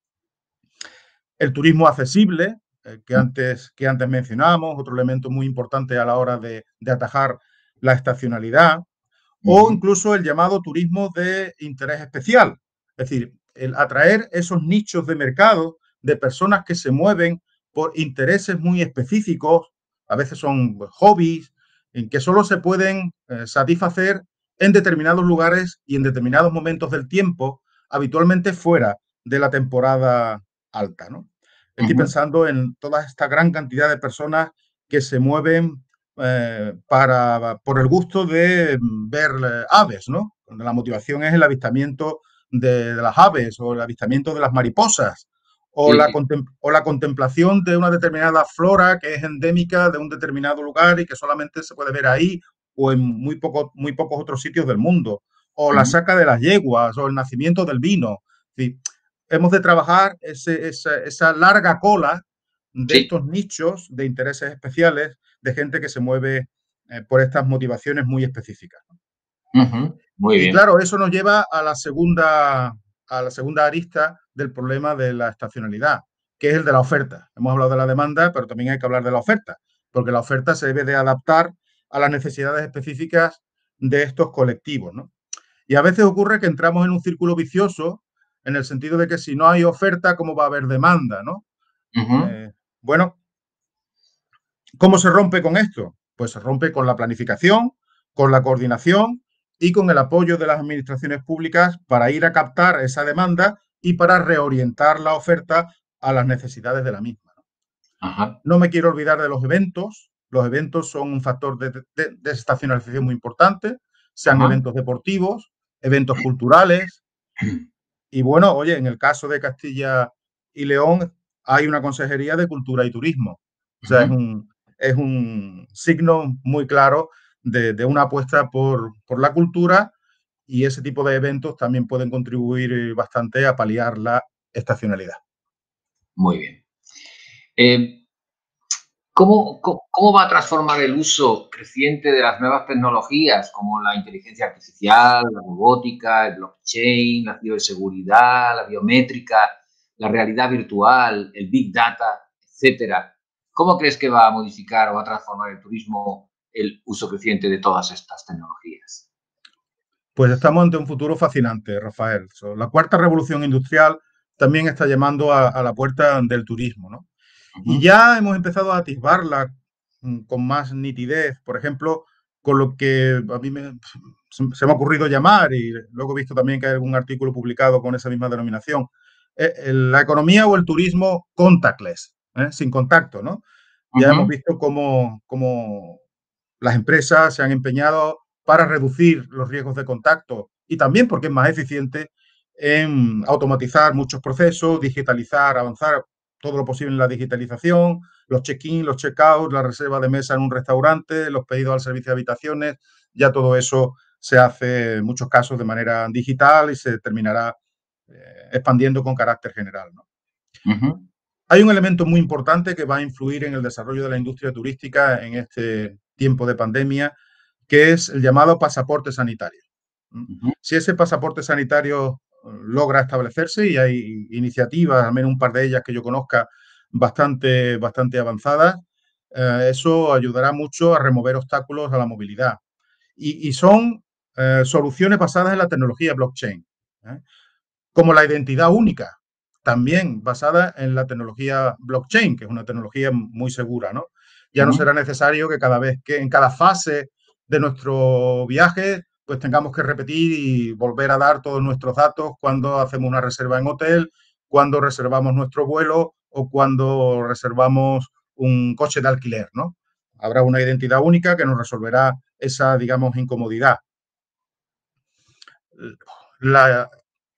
El turismo accesible, eh, que, antes, que antes mencionábamos, otro elemento muy importante a la hora de, de atajar la estacionalidad, uh-huh. o incluso el llamado turismo de interés especial, es decir, el atraer esos nichos de mercado de personas que se mueven por intereses muy específicos, a veces son hobbies, en que solo se pueden eh, satisfacer en determinados lugares y en determinados momentos del tiempo, habitualmente fuera de la temporada alta, ¿no? Estoy uh-huh. pensando en toda esta gran cantidad de personas que se mueven eh, para, por el gusto de ver eh, aves, ¿no? Donde la motivación es el avistamiento de, de las aves o el avistamiento de las mariposas o, sí, la sí. o la contemplación de una determinada flora que es endémica de un determinado lugar y que solamente se puede ver ahí o en muy, poco, muy pocos otros sitios del mundo, o uh-huh. la saca de las yeguas o el nacimiento del vino. Sí, hemos de trabajar ese, esa, esa larga cola de sí. estos nichos de intereses especiales de gente que se mueve eh, por estas motivaciones muy específicas. Uh-huh. Muy y bien. claro, eso nos lleva a la segunda, a la segunda arista del problema de la estacionalidad, que es el de la oferta. Hemos hablado de la demanda, pero también hay que hablar de la oferta, porque la oferta se debe de adaptar a las necesidades específicas de estos colectivos, ¿no? Y a veces ocurre que entramos en un círculo vicioso en el sentido de que si no hay oferta, ¿cómo va a haber demanda, ¿no? Ujú. Eh, bueno, ¿cómo se rompe con esto? Pues se rompe con la planificación, con la coordinación y con el apoyo de las administraciones públicas para ir a captar esa demanda y para reorientar la oferta a las necesidades de la misma. Ajá. No me quiero olvidar de los eventos. Los eventos son un factor de, de, de desestacionalización muy importante, sean Ajá. eventos deportivos, eventos culturales. Y bueno, oye, en el caso de Castilla y León hay una consejería de Cultura y Turismo. O sea, es Ujú. un, es un signo muy claro de, de una apuesta por, por la cultura, y ese tipo de eventos también pueden contribuir bastante a paliar la estacionalidad. Muy bien. Eh, ¿cómo, cómo, cómo va a transformar el uso creciente de las nuevas tecnologías como la inteligencia artificial, la robótica, el blockchain, la ciberseguridad, la biométrica, la realidad virtual, el big data, etcétera? ¿Cómo crees que va a modificar o va a transformar el turismo el uso creciente de todas estas tecnologías? Pues estamos ante un futuro fascinante, Rafael. So, la cuarta revolución industrial también está llamando a, a la puerta del turismo, ¿no? Y Ujú. ya hemos empezado a atisbarla mm, con más nitidez, por ejemplo, con lo que a mí me, se, se me ha ocurrido llamar, y luego he visto también que hay algún artículo publicado con esa misma denominación, eh, eh, la economía o el turismo contactless, ¿eh? Sin contacto, ¿no? Ya hemos Ujú. visto cómo, cómo las empresas se han empeñado para reducir los riesgos de contacto, y también porque es más eficiente en automatizar muchos procesos, digitalizar, avanzar todo lo posible en la digitalización, los check-in, los check-out, la reserva de mesa en un restaurante, los pedidos al servicio de habitaciones, ya todo eso se hace en muchos casos de manera digital y se terminará eh, expandiendo con carácter general, ¿no? Ujú. Hay un elemento muy importante que va a influir en el desarrollo de la industria turística en este tiempo de pandemia, que es el llamado pasaporte sanitario. Ujú. Si ese pasaporte sanitario logra establecerse, y hay iniciativas, al menos un par de ellas que yo conozca, bastante, bastante avanzadas, eh, eso ayudará mucho a remover obstáculos a la movilidad. Y, y son eh, soluciones basadas en la tecnología blockchain, ¿eh? Como la identidad única, también basada en la tecnología blockchain, que es una tecnología muy segura, ¿no? Ya no Ujú. será necesario que cada vez que en cada fase de nuestro viaje pues tengamos que repetir y volver a dar todos nuestros datos cuando hacemos una reserva en hotel, cuando reservamos nuestro vuelo o cuando reservamos un coche de alquiler, ¿no? Habrá una identidad única que nos resolverá esa, digamos, incomodidad. La,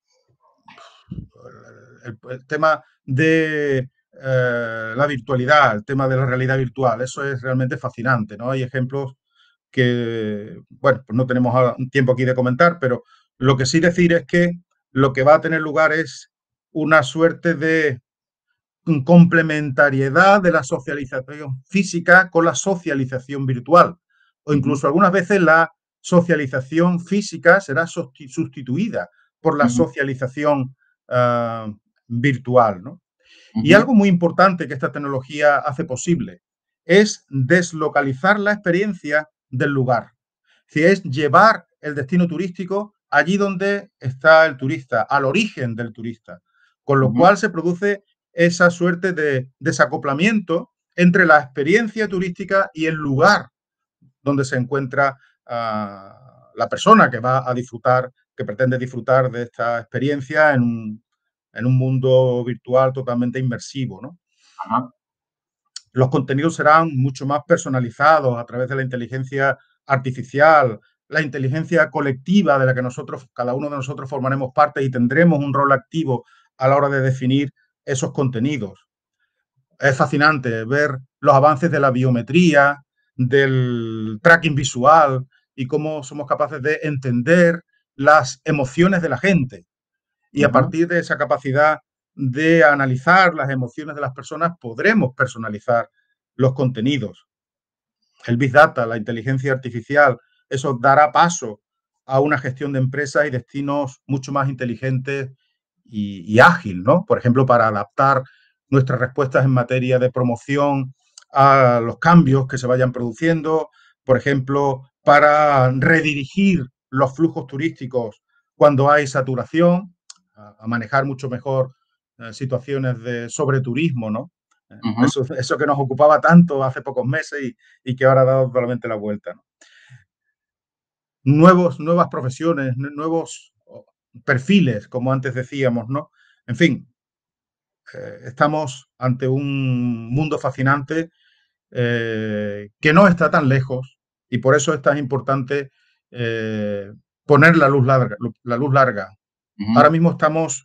el, el tema de eh, la virtualidad, el tema de la realidad virtual, eso es realmente fascinante, ¿no? Hay ejemplos que, bueno, pues no tenemos tiempo aquí de comentar, pero lo que sí decir es que lo que va a tener lugar es una suerte de complementariedad de la socialización física con la socialización virtual, o Ujú. incluso algunas veces la socialización física será sustituida por la Ujú. socialización uh, virtual, ¿no? Y Ujú. algo muy importante que esta tecnología hace posible es deslocalizar la experiencia del lugar. Si es llevar el destino turístico allí donde está el turista, al origen del turista, con lo Ujú. cual se produce esa suerte de desacoplamiento entre la experiencia turística y el lugar donde se encuentra uh, la persona que va a disfrutar, que pretende disfrutar de esta experiencia en un, en un mundo virtual totalmente inmersivo, ¿no? Ajá. Los contenidos serán mucho más personalizados a través de la inteligencia artificial, la inteligencia colectiva de la que nosotros, cada uno de nosotros formaremos parte y tendremos un rol activo a la hora de definir esos contenidos. Es fascinante ver los avances de la biometría, del tracking visual y cómo somos capaces de entender las emociones de la gente. Y a Ujú. partir de esa capacidad de analizar las emociones de las personas, podremos personalizar los contenidos. El Big Data, la inteligencia artificial, eso dará paso a una gestión de empresas y destinos mucho más inteligentes y, y ágil, ¿no? Por ejemplo, para adaptar nuestras respuestas en materia de promoción a los cambios que se vayan produciendo, por ejemplo, para redirigir los flujos turísticos cuando hay saturación, a, a manejar mucho mejor eh, situaciones de sobreturismo, ¿no? Uh-huh. Eso, eso que nos ocupaba tanto hace pocos meses y, y que ahora ha dado totalmente la vuelta, ¿no? Nuevos, nuevas profesiones, nuevos perfiles, como antes decíamos, ¿no? En fin, eh, estamos ante un mundo fascinante eh, que no está tan lejos y por eso es tan importante eh, poner la luz larga. La luz larga. Uh-huh. Ahora mismo estamos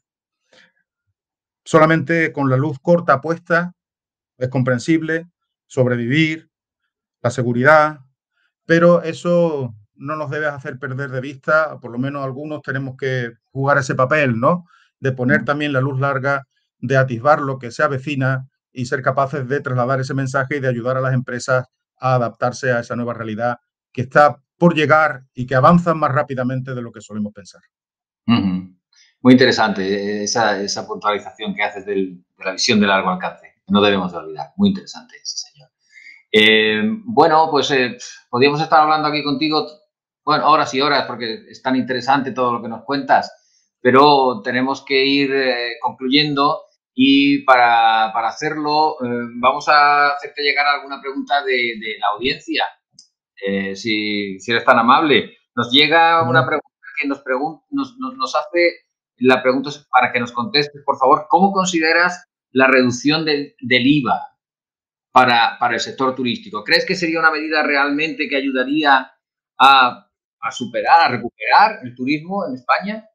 solamente con la luz corta puesta, es comprensible, sobrevivir, la seguridad, pero eso no nos debe hacer perder de vista, por lo menos algunos tenemos que jugar ese papel, ¿no? De poner también la luz larga, de atisbar lo que se avecina y ser capaces de trasladar ese mensaje y de ayudar a las empresas a adaptarse a esa nueva realidad que está por llegar y que avanza más rápidamente de lo que solemos pensar. Uh-huh. Muy interesante esa, esa puntualización que haces del, de la visión de largo alcance. No debemos de olvidar. Muy interesante, sí, señor. Eh, bueno, pues eh, podríamos estar hablando aquí contigo, bueno, horas y horas, porque es tan interesante todo lo que nos cuentas, pero tenemos que ir eh, concluyendo y para, para hacerlo eh, vamos a hacerte llegar alguna pregunta de, de la audiencia, eh, si, si eres tan amable. Nos llega una pregunta que nos, pregun nos, nos, nos hace, la pregunta es para que nos contestes, por favor, ¿cómo consideras la reducción de, del I V A para, para el sector turístico? ¿Crees que sería una medida realmente que ayudaría a, a superar, a recuperar el turismo en España?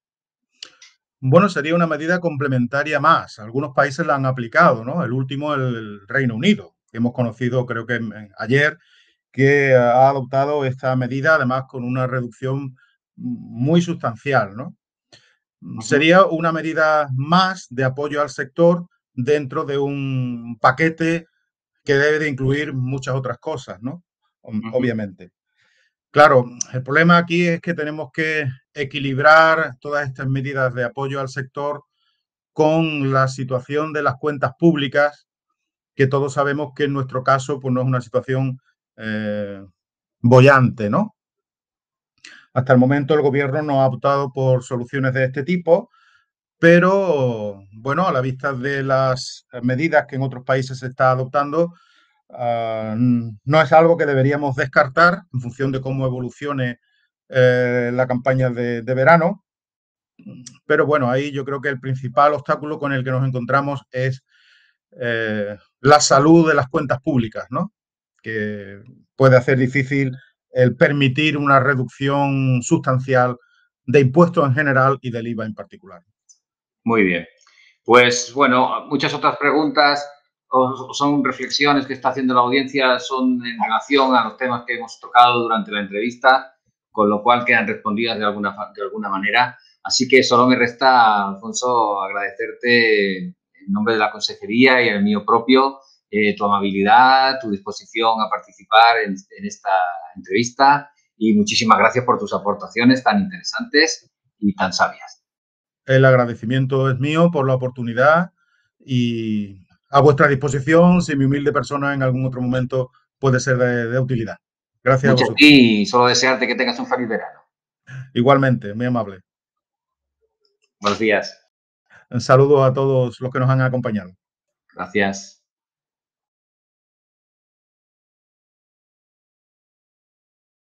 Bueno, sería una medida complementaria más. Algunos países la han aplicado, ¿no? El último, el Reino Unido, que hemos conocido creo que ayer, que ha adoptado esta medida, además con una reducción muy sustancial, ¿no? Uh-huh. Sería una medida más de apoyo al sector dentro de un paquete que debe de incluir muchas otras cosas, ¿no? Uh-huh. Obviamente. Claro, el problema aquí es que tenemos que equilibrar todas estas medidas de apoyo al sector con la situación de las cuentas públicas, que todos sabemos que en nuestro caso pues no es una situación eh, boyante, ¿no? Hasta el momento el gobierno no ha optado por soluciones de este tipo, pero bueno, a la vista de las medidas que en otros países se está adoptando, Uh, no es algo que deberíamos descartar en función de cómo evolucione eh, la campaña de, de verano. Pero bueno, ahí yo creo que el principal obstáculo con el que nos encontramos es eh, la salud de las cuentas públicas, ¿no? Que puede hacer difícil el permitir una reducción sustancial de impuestos en general y del I V A en particular. Muy bien. Pues bueno, muchas otras preguntas o son reflexiones que está haciendo la audiencia son en relación a los temas que hemos tocado durante la entrevista, con lo cual quedan respondidas de alguna, de alguna manera. Así que solo me resta, Alfonso, agradecerte en nombre de la consejería y en el mío propio eh, tu amabilidad, tu disposición a participar en, en esta entrevista y muchísimas gracias por tus aportaciones tan interesantes y tan sabias. El agradecimiento es mío por la oportunidad y a vuestra disposición si mi humilde persona en algún otro momento puede ser de, de utilidad. Gracias Mucho a vosotros. Y solo desearte que tengas un feliz verano. Igualmente, muy amable. Buenos días. Un saludo a todos los que nos han acompañado. Gracias.